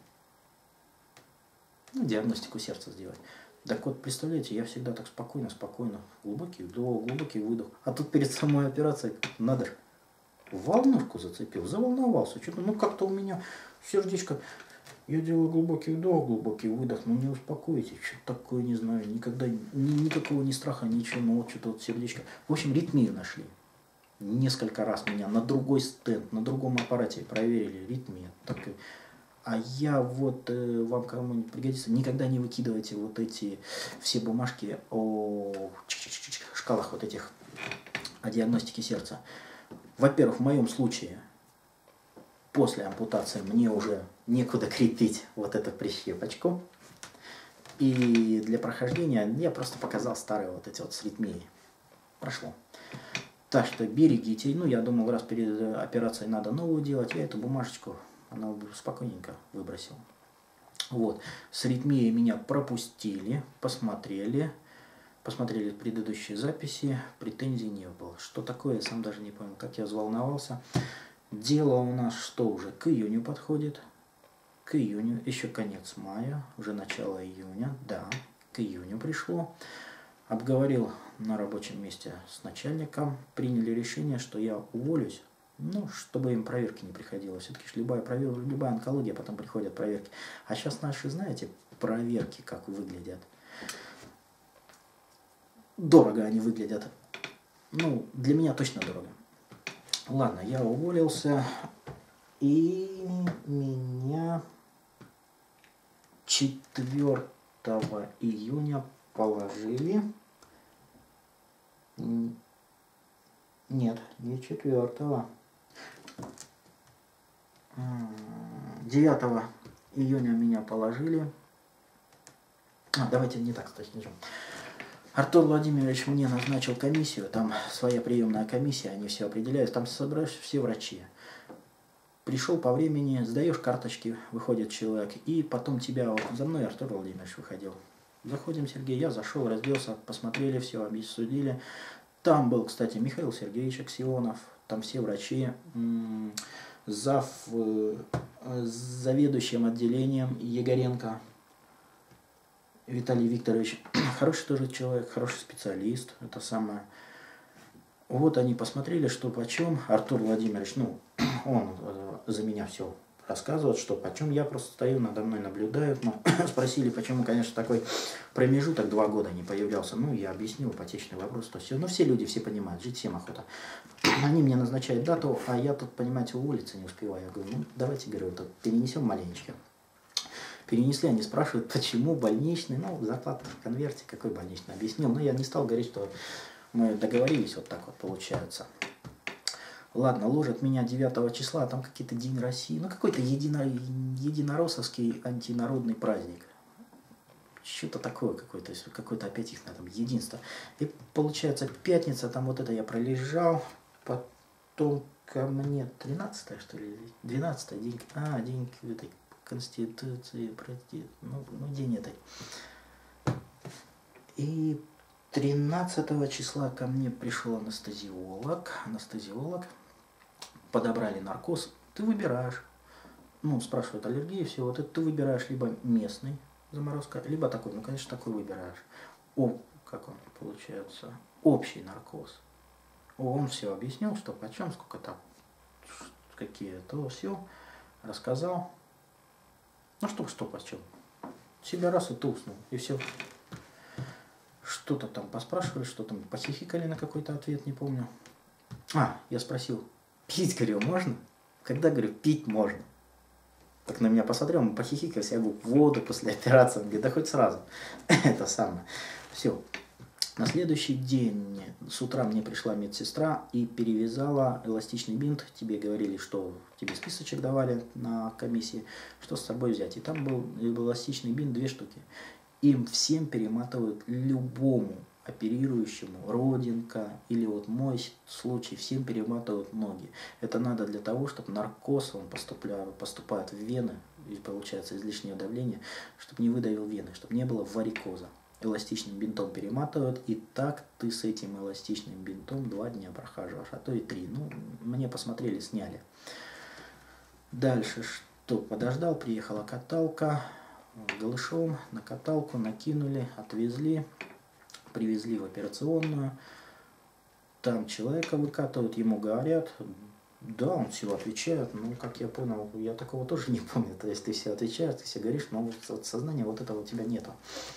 ну, диагностику сердца сделать. Так вот, представляете, я всегда так спокойно, спокойно, глубокий вдох, глубокий выдох, а тут перед самой операцией, надо же, волнушку зацепил, заволновался, что-то, ну как-то у меня сердечко, я делаю глубокий вдох, глубокий выдох, ну не успокойтесь, что такое, не знаю, никогда, ни, никакого ни страха, ничего, но вот что-то вот сердечко, в общем, ритмию нашли, несколько раз меня на другой стенд, на другом аппарате проверили, ритмия, так, а я вот, э, вам кому-нибудь пригодится, никогда не выкидывайте вот эти все бумажки о шкалах вот этих, о диагностике сердца. Во-первых, в моем случае, после ампутации мне уже некуда крепить вот эту прищепочку. И для прохождения я просто показал старые вот эти вот с ритмией. Прошло. Так что берегите. Ну, я думал, раз перед операцией надо новую делать, я эту бумажечку, она спокойненько выбросил. Вот. С ритмией меня пропустили, посмотрели. Посмотрели предыдущие записи, претензий не было. Что такое, я сам даже не понял, как я взволновался. Дело у нас что уже, к июню подходит. К июню, еще конец мая, уже начало июня, да, к июню пришло. Обговорил на рабочем месте с начальником, приняли решение, что я уволюсь, ну, чтобы им проверки не приходилось. Все-таки любая проверка, любая онкология, потом приходят проверки. А сейчас наши, знаете, проверки как выглядят. Дорого они выглядят. Ну, для меня точно дорого. Ладно, я уволился. И меня четвёртого июня положили Нет, не четвёртого. девятого июня меня положили. А, давайте не так, кстати, ничего. Артур Владимирович мне назначил комиссию, там своя приемная комиссия, они все определяют, там собрались все врачи. Пришел по времени, сдаешь карточки, выходит человек, и потом тебя, вот за мной Артур Владимирович выходил. Заходим, Сергей, я зашел, разделся, посмотрели все, обсудили. Там был, кстати, Михаил Сергеевич Аксионов, там все врачи, зав, заведующим отделением Егоренко Виталий Викторович. Хороший тоже человек, хороший специалист, это самое. Вот они посмотрели, что почем. Артур Владимирович, ну, он за меня все рассказывает, что почем. Я просто стою, надо мной наблюдают. Ну, спросили, почему, конечно, такой промежуток два года не появлялся. Ну, я объяснил, ипотечный вопрос, то все. Ну, все люди, все понимают, жить всем охота. Они мне назначают дату, а я тут, понимаете, уволиться не успеваю. Я говорю, ну, давайте, говорю, это перенесем маленечко. Перенесли, они спрашивают, почему больничный, ну, зарплата в конверте, какой больничный, объяснил. Но я не стал говорить, что мы договорились, вот так вот получается. Ладно, ложат меня девятого числа, там какие-то День России, ну, какой-то едино, единороссовский антинародный праздник. Что-то такое какое-то, какое-то опять их на там единство. И получается, пятница, там вот это я пролежал, потом ко мне тринадцатое, что ли, двенадцатое, день, а, день этой Конституции, прости, ну, ну, день этой. И тринадцатого числа ко мне пришел анестезиолог, анестезиолог, подобрали наркоз, ты выбираешь, ну, спрашивают аллергии, все, вот это ты выбираешь либо местный, заморозка, либо такой, ну, конечно, такой выбираешь. О, как он получается, общий наркоз. О, он все объяснил, что почем, сколько там, какие, то все, рассказал. Ну, что, что почем. Себя раз и ты уснул, и все. Что-то там поспрашивали, что там похихикали на какой-то ответ, не помню. А, я спросил, пить, говорю, можно? Когда, говорю, пить можно? Так на меня посмотрел, мы похихикались, я говорю, воду после операции. Он говорит, да хоть сразу. Это самое. Все. На следующий день с утра мне пришла медсестра и перевязала эластичный бинт. Тебе говорили, что тебе списочек давали на комиссии, что с собой взять. И там был эластичный бинт, две штуки. Им всем перематывают, любому оперирующему, родинка или вот мой случай, всем перематывают ноги. Это надо для того, чтобы наркоз, он поступает, поступает в вены, и получается излишнее давление, чтобы не выдавил вены, чтобы не было варикоза. Эластичным бинтом перематывают, и так ты с этим эластичным бинтом два дня прохаживаешь, а то и три. Ну, мне посмотрели, сняли. Дальше что? Подождал, приехала каталка, голышом на каталку накинули, отвезли, привезли в операционную. Там человека выкатывают, ему говорят, да, он все отвечает, ну, как я понял, я такого тоже не помню. То есть ты все отвечаешь, ты все говоришь, но вот сознания вот этого у тебя нету.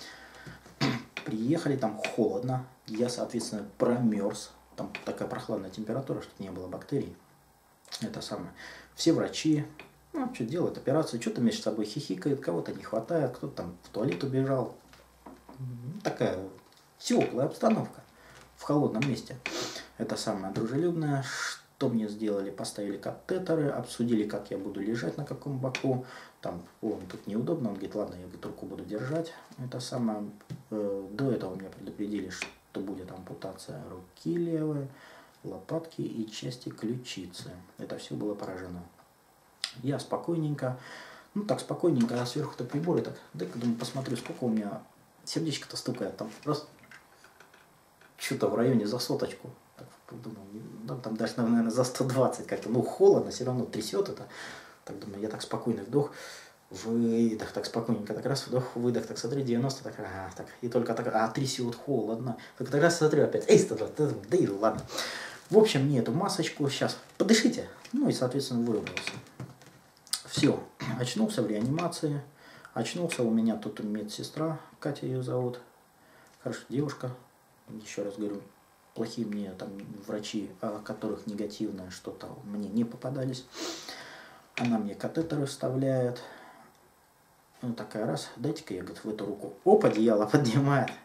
Приехали, там холодно, я, соответственно, промерз, там такая прохладная температура, что не было бактерий. Это самое. Все врачи, ну, что делают, операцию, что-то между собой хихикают, кого-то не хватает, кто-то там в туалет убежал. Такая теплая обстановка в холодном месте. Это самое дружелюбное. Что мне сделали? Поставили катетеры, обсудили, как я буду лежать, на каком боку. Там, он тут неудобно, он говорит, ладно, я говорит, руку буду держать. Это самое. Э, до этого меня предупредили, что будет ампутация руки левой, лопатки и части ключицы. Это все было поражено. Я спокойненько, ну так спокойненько, а сверху-то приборы, так, дай-ка, думаю, посмотрю, сколько у меня сердечко-то стукает. Там просто что-то в районе за соточку. Так, думаю, ну, там даже, наверное, за сто двадцать как-то, ну, холодно, все равно трясет это. Так думаю, я так спокойно вдох, выдох, так спокойненько, так раз вдох, выдох, так смотри, девяносто, так, ага, так, и только так, а, трясет, холодно. Так, так раз смотрю опять, эй, сто двадцать, да и ладно. В общем, мне эту масочку, сейчас, подышите, ну и, соответственно, вырубился. Все, очнулся в реанимации, очнулся у меня тут медсестра, Катя ее зовут, хорошая девушка, еще раз говорю, плохие мне там врачи, о которых негативное что-то мне не попадались. Она мне катетеры вставляет. Ну, такая раз, дайте-ка я, говорит, в эту руку. Оп, одеяло поднимает.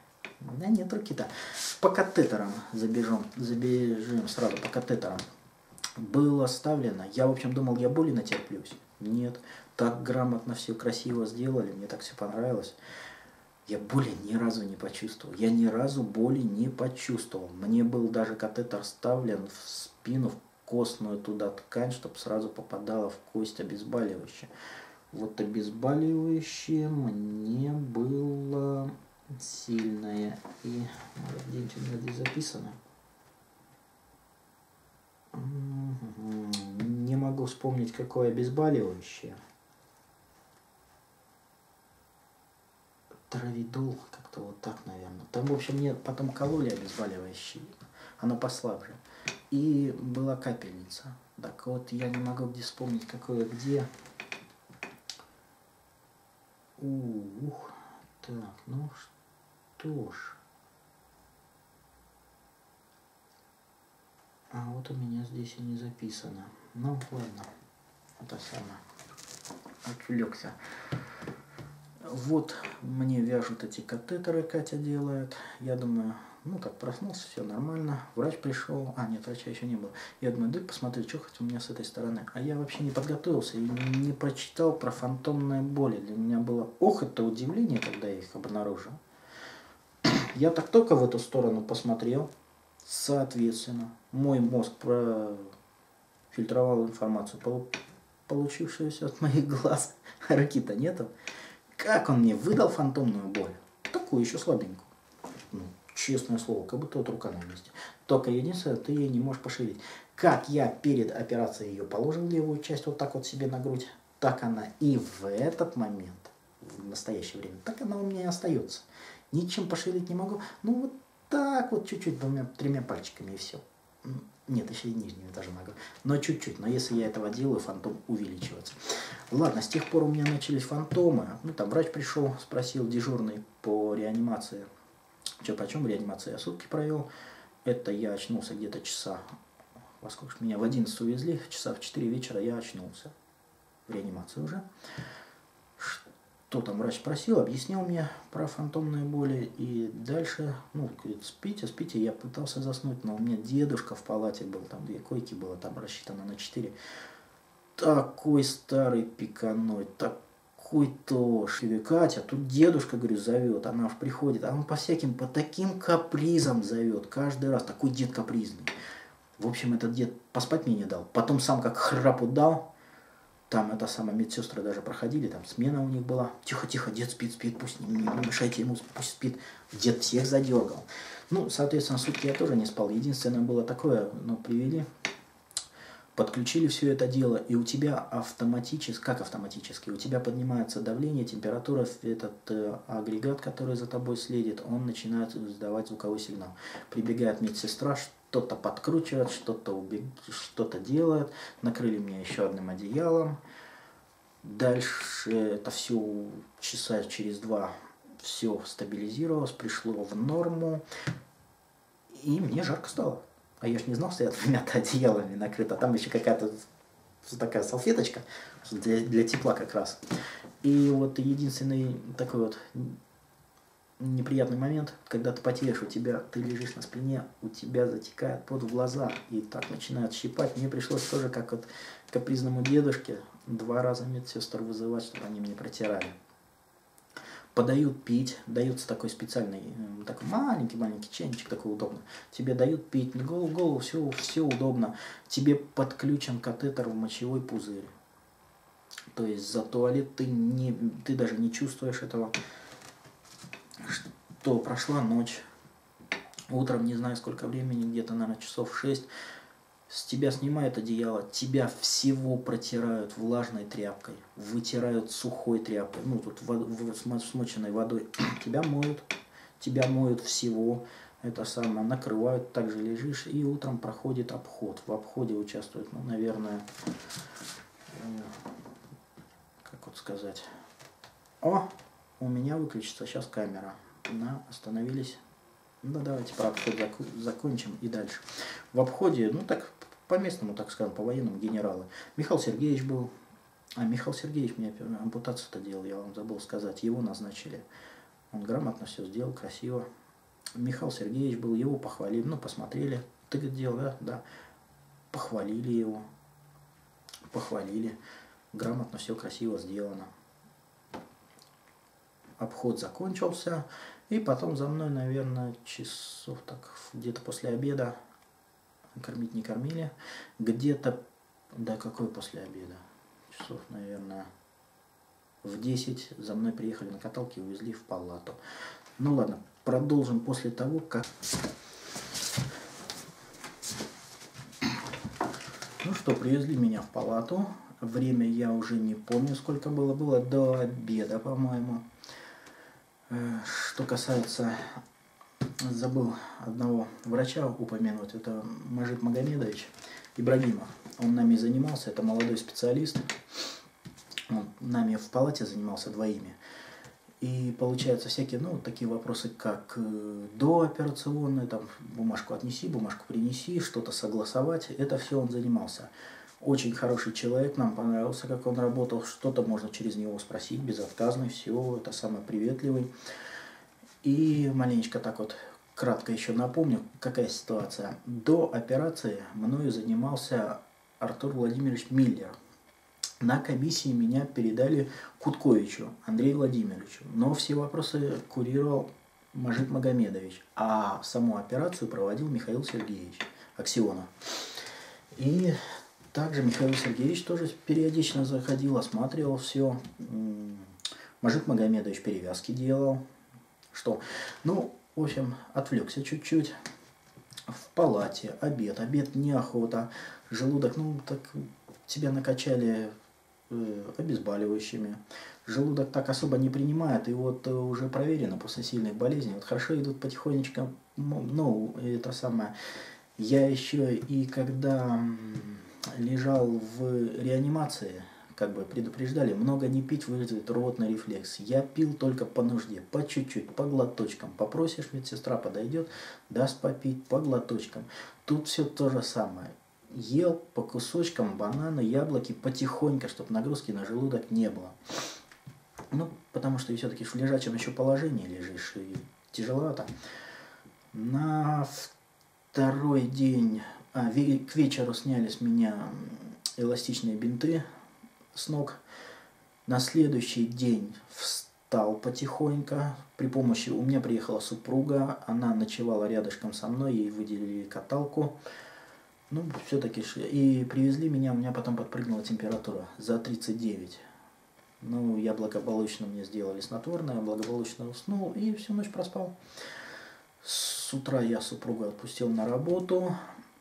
Да нет руки-то. По катетерам забежим, забежим сразу по катетерам. Было оставлено. Я, в общем, думал, я боли натерплюсь. Нет. Так грамотно все красиво сделали. Мне так все понравилось. Я боли ни разу не почувствовал. Я ни разу боли не почувствовал. Мне был даже катетер вставлен в спину, в костную туда ткань, чтобы сразу попадало в кость обезболивающее. Вот обезболивающее мне было сильное. И где-нибудь у меня здесь записано. Не могу вспомнить, какое обезболивающее. Травидол, как-то вот так, наверное. Там, в общем, мне потом кололи обезболивающее. Оно послабже. И была капельница. Так вот, я не могу где вспомнить, какое где. Ух, так, ну что ж. А вот у меня здесь и не записано. Ну, ладно. Это самое. Отвлекся. Вот мне вяжут эти катетеры, Катя делает. Я думаю, ну так проснулся, все нормально. Врач пришел. А, нет, врача еще не было. Я думаю, дай посмотри, что хоть у меня с этой стороны. А я вообще не подготовился и не прочитал про фантомные боли. Для меня было, ох, это удивление, когда я их обнаружил. Я так только в эту сторону посмотрел. Соответственно, мой мозг профильтровал информацию, получившуюся от моих глаз. Руки-то нету. Как он мне выдал фантомную боль? Такую еще слабенькую. Ну, честное слово, как будто вот рука на месте. Только единственное, ты ее не можешь пошевелить. Как я перед операцией ее положил левую часть вот так вот себе на грудь, так она и в этот момент, в настоящее время, так она у меня и остается. Ничем пошевелить не могу. Ну вот так вот чуть-чуть, двумя, тремя пальчиками и все. Нет, еще и нижнюю даже могу. Но чуть-чуть. Но если я этого делаю, фантом увеличивается. Ладно, с тех пор у меня начались фантомы. Ну, там врач пришел, спросил, дежурный по реанимации. Че, почем реанимация? Я сутки провел. Это я очнулся где-то часа. Во сколько меня в одиннадцать увезли, часа в четыре вечера я очнулся. В реанимации уже. Что там врач спросил, объяснил мне про фантомные боли. И дальше, ну, говорит, спите, спите. Я пытался заснуть, но у меня дедушка в палате был. Там две койки было, там рассчитано на четыре. Такой старый пиканой, такой тож. Катя, тут дедушка, говорю, зовет. Она уж приходит, а он по всяким, по таким капризам зовет. Каждый раз такой дед капризный. В общем, этот дед поспать мне не дал. Потом сам как храпу дал. Там это самое, медсестры даже проходили, там смена у них была. Тихо-тихо, дед спит, спит, пусть не, не мешайте ему, пусть спит. Дед всех задергал. Ну, соответственно, сутки я тоже не спал. Единственное было такое, ну, привели, подключили все это дело, и у тебя автоматически, как автоматически, у тебя поднимается давление, температура, этот э, агрегат, который за тобой следит, он начинает издавать звуковой сигнал. Прибегает медсестра, что-то подкручивает, что-то убег... что-то делает. Накрыли меня еще одним одеялом. Дальше это все часа через два все стабилизировалось, пришло в норму. И мне жарко стало. А я ж не знал, что я двумя-то одеялами накрыт. А там еще какая-то такая салфеточка для, для тепла как раз. И вот единственный такой вот неприятный момент, когда ты потеешь, у тебя, ты лежишь на спине, у тебя затекает пот в глаза, и так начинает щипать. Мне пришлось тоже, как вот капризному дедушке, два раза медсестр вызывать, чтобы они мне протирали. Подают пить, дается такой специальный, такой маленький-маленький чайничек, такой удобно. Тебе дают пить, голову, голову, все, все удобно. Тебе подключен катетер в мочевой пузырь. То есть за туалет ты, не, ты даже не чувствуешь этого. Что прошла ночь, утром, не знаю сколько времени, где-то, наверное, часов шесть, с тебя снимают одеяло, тебя всего протирают влажной тряпкой, вытирают сухой тряпкой, ну, тут в, в, смоченной водой, тебя моют, тебя моют всего, это самое, накрывают, также лежишь, и утром проходит обход. В обходе участвует, ну, наверное, как вот сказать, о! У меня выключится сейчас камера. На, остановились. Ну, давайте про обход закончим и дальше. В обходе, ну так, по-местному, так скажем, по-военному генералы. Михаил Сергеевич был. А, Михаил Сергеевич мне ампутацию-то делал, я вам забыл сказать. Его назначили. Он грамотно все сделал, красиво. Михаил Сергеевич был, его похвалили, ну, посмотрели, ты делал, да, да, похвалили его, похвалили, грамотно, все красиво сделано. Обход закончился, и потом за мной, наверное, часов так, где-то после обеда, кормить не кормили, где-то, да какой после обеда, часов, наверное, в десять за мной приехали на каталке и увезли в палату. Ну ладно, продолжим после того, как... Ну что, привезли меня в палату. Время я уже не помню, сколько было. Было до обеда, по-моему. Что касается... Забыл одного врача упомянуть. Это Мажит Магомедович Ибрагимов. Он нами занимался. Это молодой специалист. Он нами в палате занимался двоими. И получается всякие, ну, такие вопросы, как э, дооперационные, там, бумажку отнеси, бумажку принеси, что-то согласовать. Это все он занимался. Очень хороший человек, нам понравился, как он работал. Что-то можно через него спросить, безотказный, все, это самый приветливый. И маленечко так вот, кратко еще напомню, какая ситуация. До операции мною занимался Артур Владимирович Миллер. На комиссии меня передали Кутковичу Андрею Владимировичу, но все вопросы курировал Мажит Магомедович, а саму операцию проводил Михаил Сергеевич Аксионов. И также Михаил Сергеевич тоже периодично заходил, осматривал все. Мажит Магомедович перевязки делал. Что? Ну, в общем, отвлекся чуть-чуть. В палате, обед, обед неохота, желудок, ну, так тебя накачали обезболивающими. Желудок так особо не принимает, и вот уже проверено после сильных болезней. Вот хорошо идут потихонечку, ну, это самое. Я еще и когда лежал в реанимации, как бы предупреждали, много не пить вызовет рвотный рефлекс. Я пил только по нужде, по чуть-чуть, по глоточкам. Попросишь, медсестра подойдет, даст попить по глоточкам. Тут все то же самое. Ел по кусочкам бананы, яблоки потихоньку, чтобы нагрузки на желудок не было. Ну, потому что все-таки в лежачем еще положении лежишь, и тяжеловато. На второй день, а, к вечеру сняли с меня эластичные бинты с ног. На следующий день встал потихоньку. При помощи, у меня приехала супруга, она ночевала рядышком со мной, ей выделили каталку. Ну, все-таки, и привезли меня, у меня потом подпрыгнула температура за тридцать девять. Ну, я благополучно, мне сделали снотворное, благополучно уснул и всю ночь проспал. С утра я супругу отпустил на работу,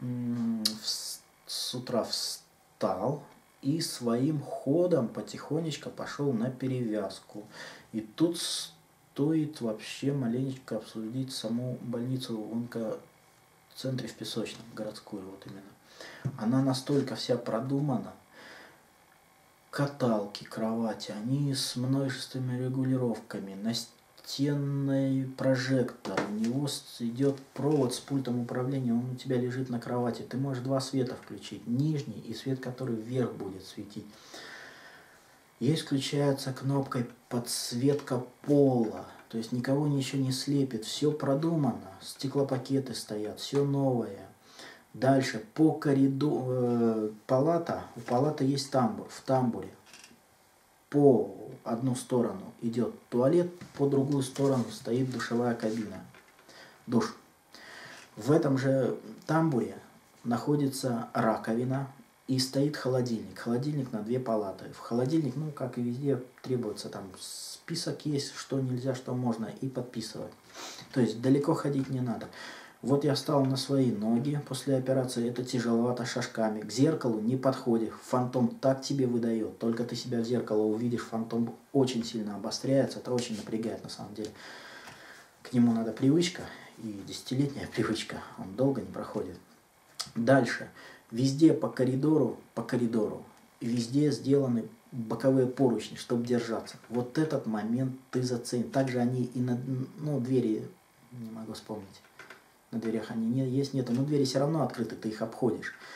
с утра встал и своим ходом потихонечку пошел на перевязку. И тут стоит вообще маленечко обсудить саму больницу в онкоцентре в Песочном, городскую вот именно. Она настолько вся продумана. Каталки, кровати, они с множественными регулировками, настенный прожектор, у него идет провод с пультом управления, он у тебя лежит на кровати, ты можешь два света включить, нижний и свет, который вверх будет светить. Есть включается кнопкой подсветка пола, то есть никого ничего не слепит, все продумано, стеклопакеты стоят, все новое. Дальше по коридору, э, палата, у палаты есть тамбур, в тамбуре по одну сторону идет туалет, по другую сторону стоит душевая кабина, душ. В этом же тамбуре находится раковина и стоит холодильник, холодильник на две палаты. В холодильник, ну как и везде, требуется там список есть, что нельзя, что можно, и подписывать. То есть далеко ходить не надо. Вот я встал на свои ноги после операции, это тяжеловато шажками. К зеркалу не подходишь, фантом так тебе выдает. Только ты себя в зеркало увидишь, фантом очень сильно обостряется, это очень напрягает на самом деле. К нему надо привычка, и десятилетняя привычка, он долго не проходит. Дальше, везде по коридору, по коридору, везде сделаны боковые поручни, чтобы держаться. Вот этот момент ты зацени. Также они и на, ну, двери, не могу вспомнить. На дверях они не, есть, нету, но двери все равно открыты, ты их обходишь.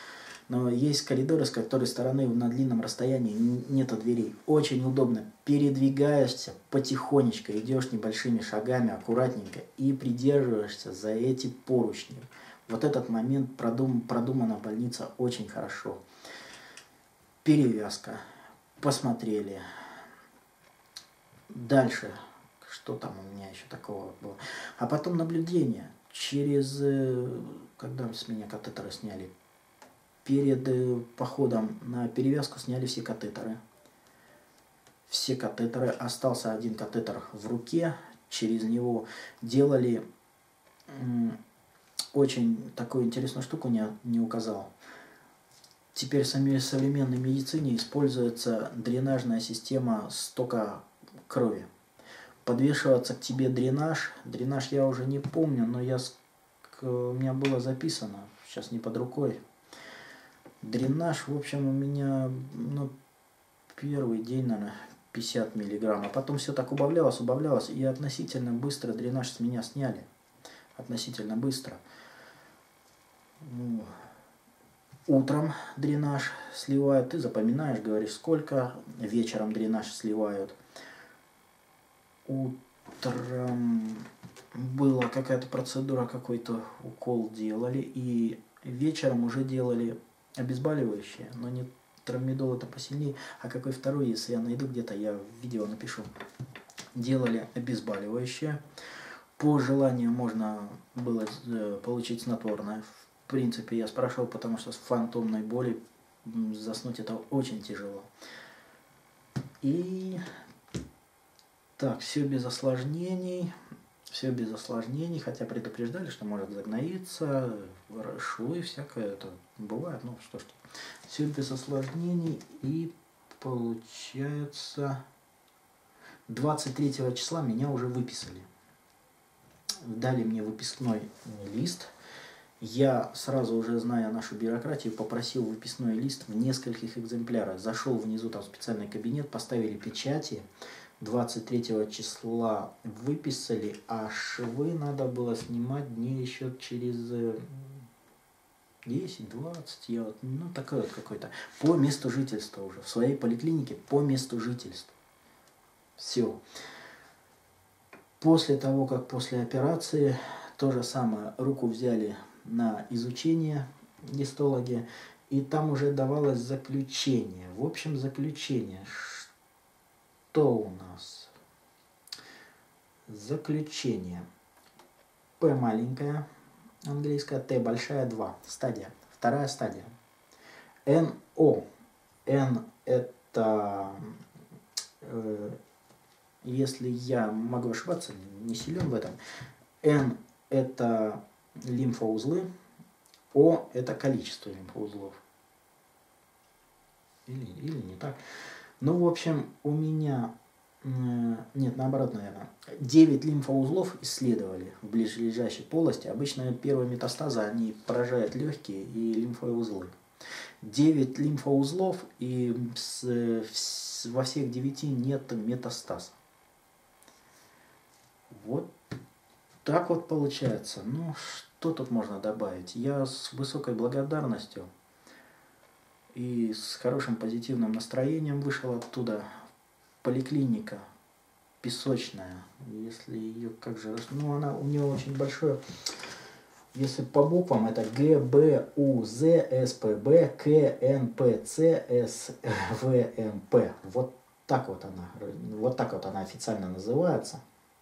Но есть коридоры, с которой стороны на длинном расстоянии нету дверей. Очень удобно. Передвигаешься потихонечку, идешь небольшими шагами, аккуратненько, и придерживаешься за эти поручни. Вот этот момент продум, продумана больница очень хорошо. Перевязка. Посмотрели. Дальше. Что там у меня еще такого было? А потом наблюдение. Через... Когда с меня катетеры сняли? Перед походом на перевязку сняли все катетеры. Все катетеры. Остался один катетер в руке. Через него делали... Очень такую интересную штуку не, не указал. Теперь в самой современной медицине используется дренажная система стока крови. Подвешиваться к тебе дренаж. Дренаж я уже не помню, но я, у меня было записано. Сейчас не под рукой. Дренаж, в общем, у меня ну, первый день, наверное, пятьдесят миллиграмм. А потом все так убавлялось, убавлялось. И относительно быстро дренаж с меня сняли. Относительно быстро. Утром дренаж сливают, ты запоминаешь, говоришь, сколько, вечером дренаж сливают. Утром была какая-то процедура, какой-то укол делали, и вечером уже делали обезболивающее, но не трамидол, это посильнее, а какой второй, если я найду где-то, я в видео напишу. Делали обезболивающее. По желанию можно было получить снотворное. В принципе, я спрашивал, потому что с фантомной болью заснуть это очень тяжело. И так, все без осложнений. Все без осложнений, хотя предупреждали, что может загноиться, швы, всякое это бывает, ну что ж. Все без осложнений, и получается двадцать третьего числа меня уже выписали. Дали мне выпискной лист. Я сразу уже, зная нашу бюрократию, попросил выпискной лист в нескольких экземплярах. Зашел внизу, там специальный кабинет, поставили печати. двадцать третьего числа выписали, а швы надо было снимать дней еще через десять-двадцать. Я вот, ну, такой вот какой-то. По месту жительства уже. В своей поликлинике по месту жительства. Все. После того, как после операции, то же самое, руку взяли на изучение гистологи, и там уже давалось заключение. В общем, заключение. Что у нас? Заключение. П маленькая, английская, Т большая, два. Стадия. Вторая стадия. эн о. Н это... Э, если я могу ошибаться, не силен в этом. Н это лимфоузлы. О это количество лимфоузлов. Или, или не так. Ну, в общем, у меня... Э, нет, наоборот, наверное. девять лимфоузлов исследовали в ближайшей полости. Обычно первые метастазы, они поражают легкие и лимфоузлы узлы. девять лимфоузлов, и с, с, во всех девяти нет метастаза. Вот так вот получается. Ну, что тут можно добавить? Я с высокой благодарностью и с хорошим позитивным настроением вышел оттуда. Поликлиника песочная. Если ее как же... Ну, она у нее очень большое... Если по буквам, это Г, Б, У, З, С, П, Б, К, Н, П, Ц, С, В, М, П. Вот так вот она. Вот так вот она официально называется.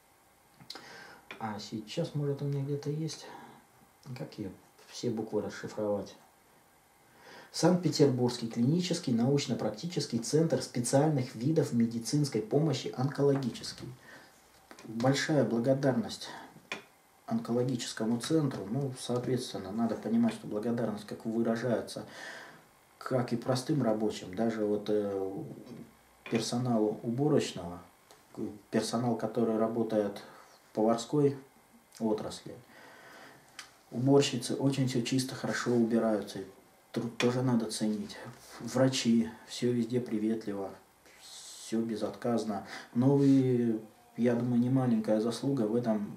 А сейчас, может, у меня где-то есть... Как ее все буквы расшифровать? Санкт-Петербургский клинический научно-практический центр специальных видов медицинской помощи онкологический. Большая благодарность онкологическому центру. Ну, соответственно, надо понимать, что благодарность как выражается, как и простым рабочим, даже вот э, персоналу уборочного, персонал, который работает в поварской отрасли. Уборщицы очень все чисто, хорошо убираются. Труд тоже надо ценить. Врачи, все везде приветливо, все безотказно. Ну и, я думаю, не маленькая заслуга в этом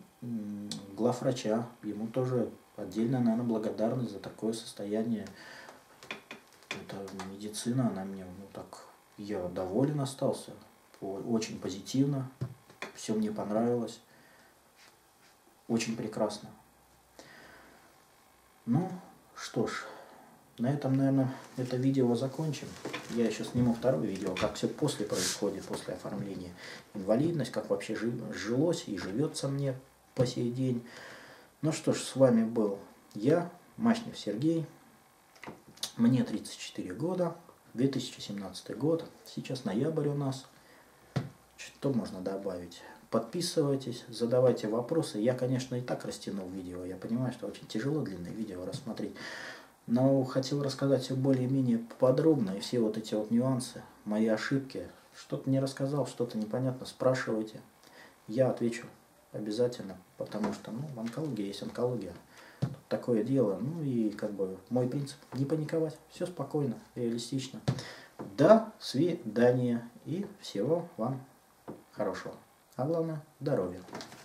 главврача. Ему тоже отдельно, наверное, благодарность за такое состояние эта медицина, она мне, ну так, я доволен остался, очень позитивно, все мне понравилось, очень прекрасно. Ну, что ж, на этом, наверное, это видео закончим. Я еще сниму второе видео, как все после происходит, после оформления инвалидность, как вообще жилось и живется мне по сей день. Ну что ж, с вами был я, Мачнев Сергей. Мне тридцать четыре года, две тысячи семнадцатый год, сейчас ноябрь у нас. Что можно добавить? Подписывайтесь, задавайте вопросы. Я, конечно, и так растянул видео. Я понимаю, что очень тяжело длинное видео рассмотреть. Но хотел рассказать все более-менее подробно. И все вот эти вот нюансы, мои ошибки. Что-то не рассказал, что-то непонятно, спрашивайте. Я отвечу обязательно. Потому что, ну, онкология есть онкология. Тут такое дело. Ну и как бы мой принцип — не паниковать. Все спокойно, реалистично. До свидания. И всего вам хорошего. А главное — здоровья.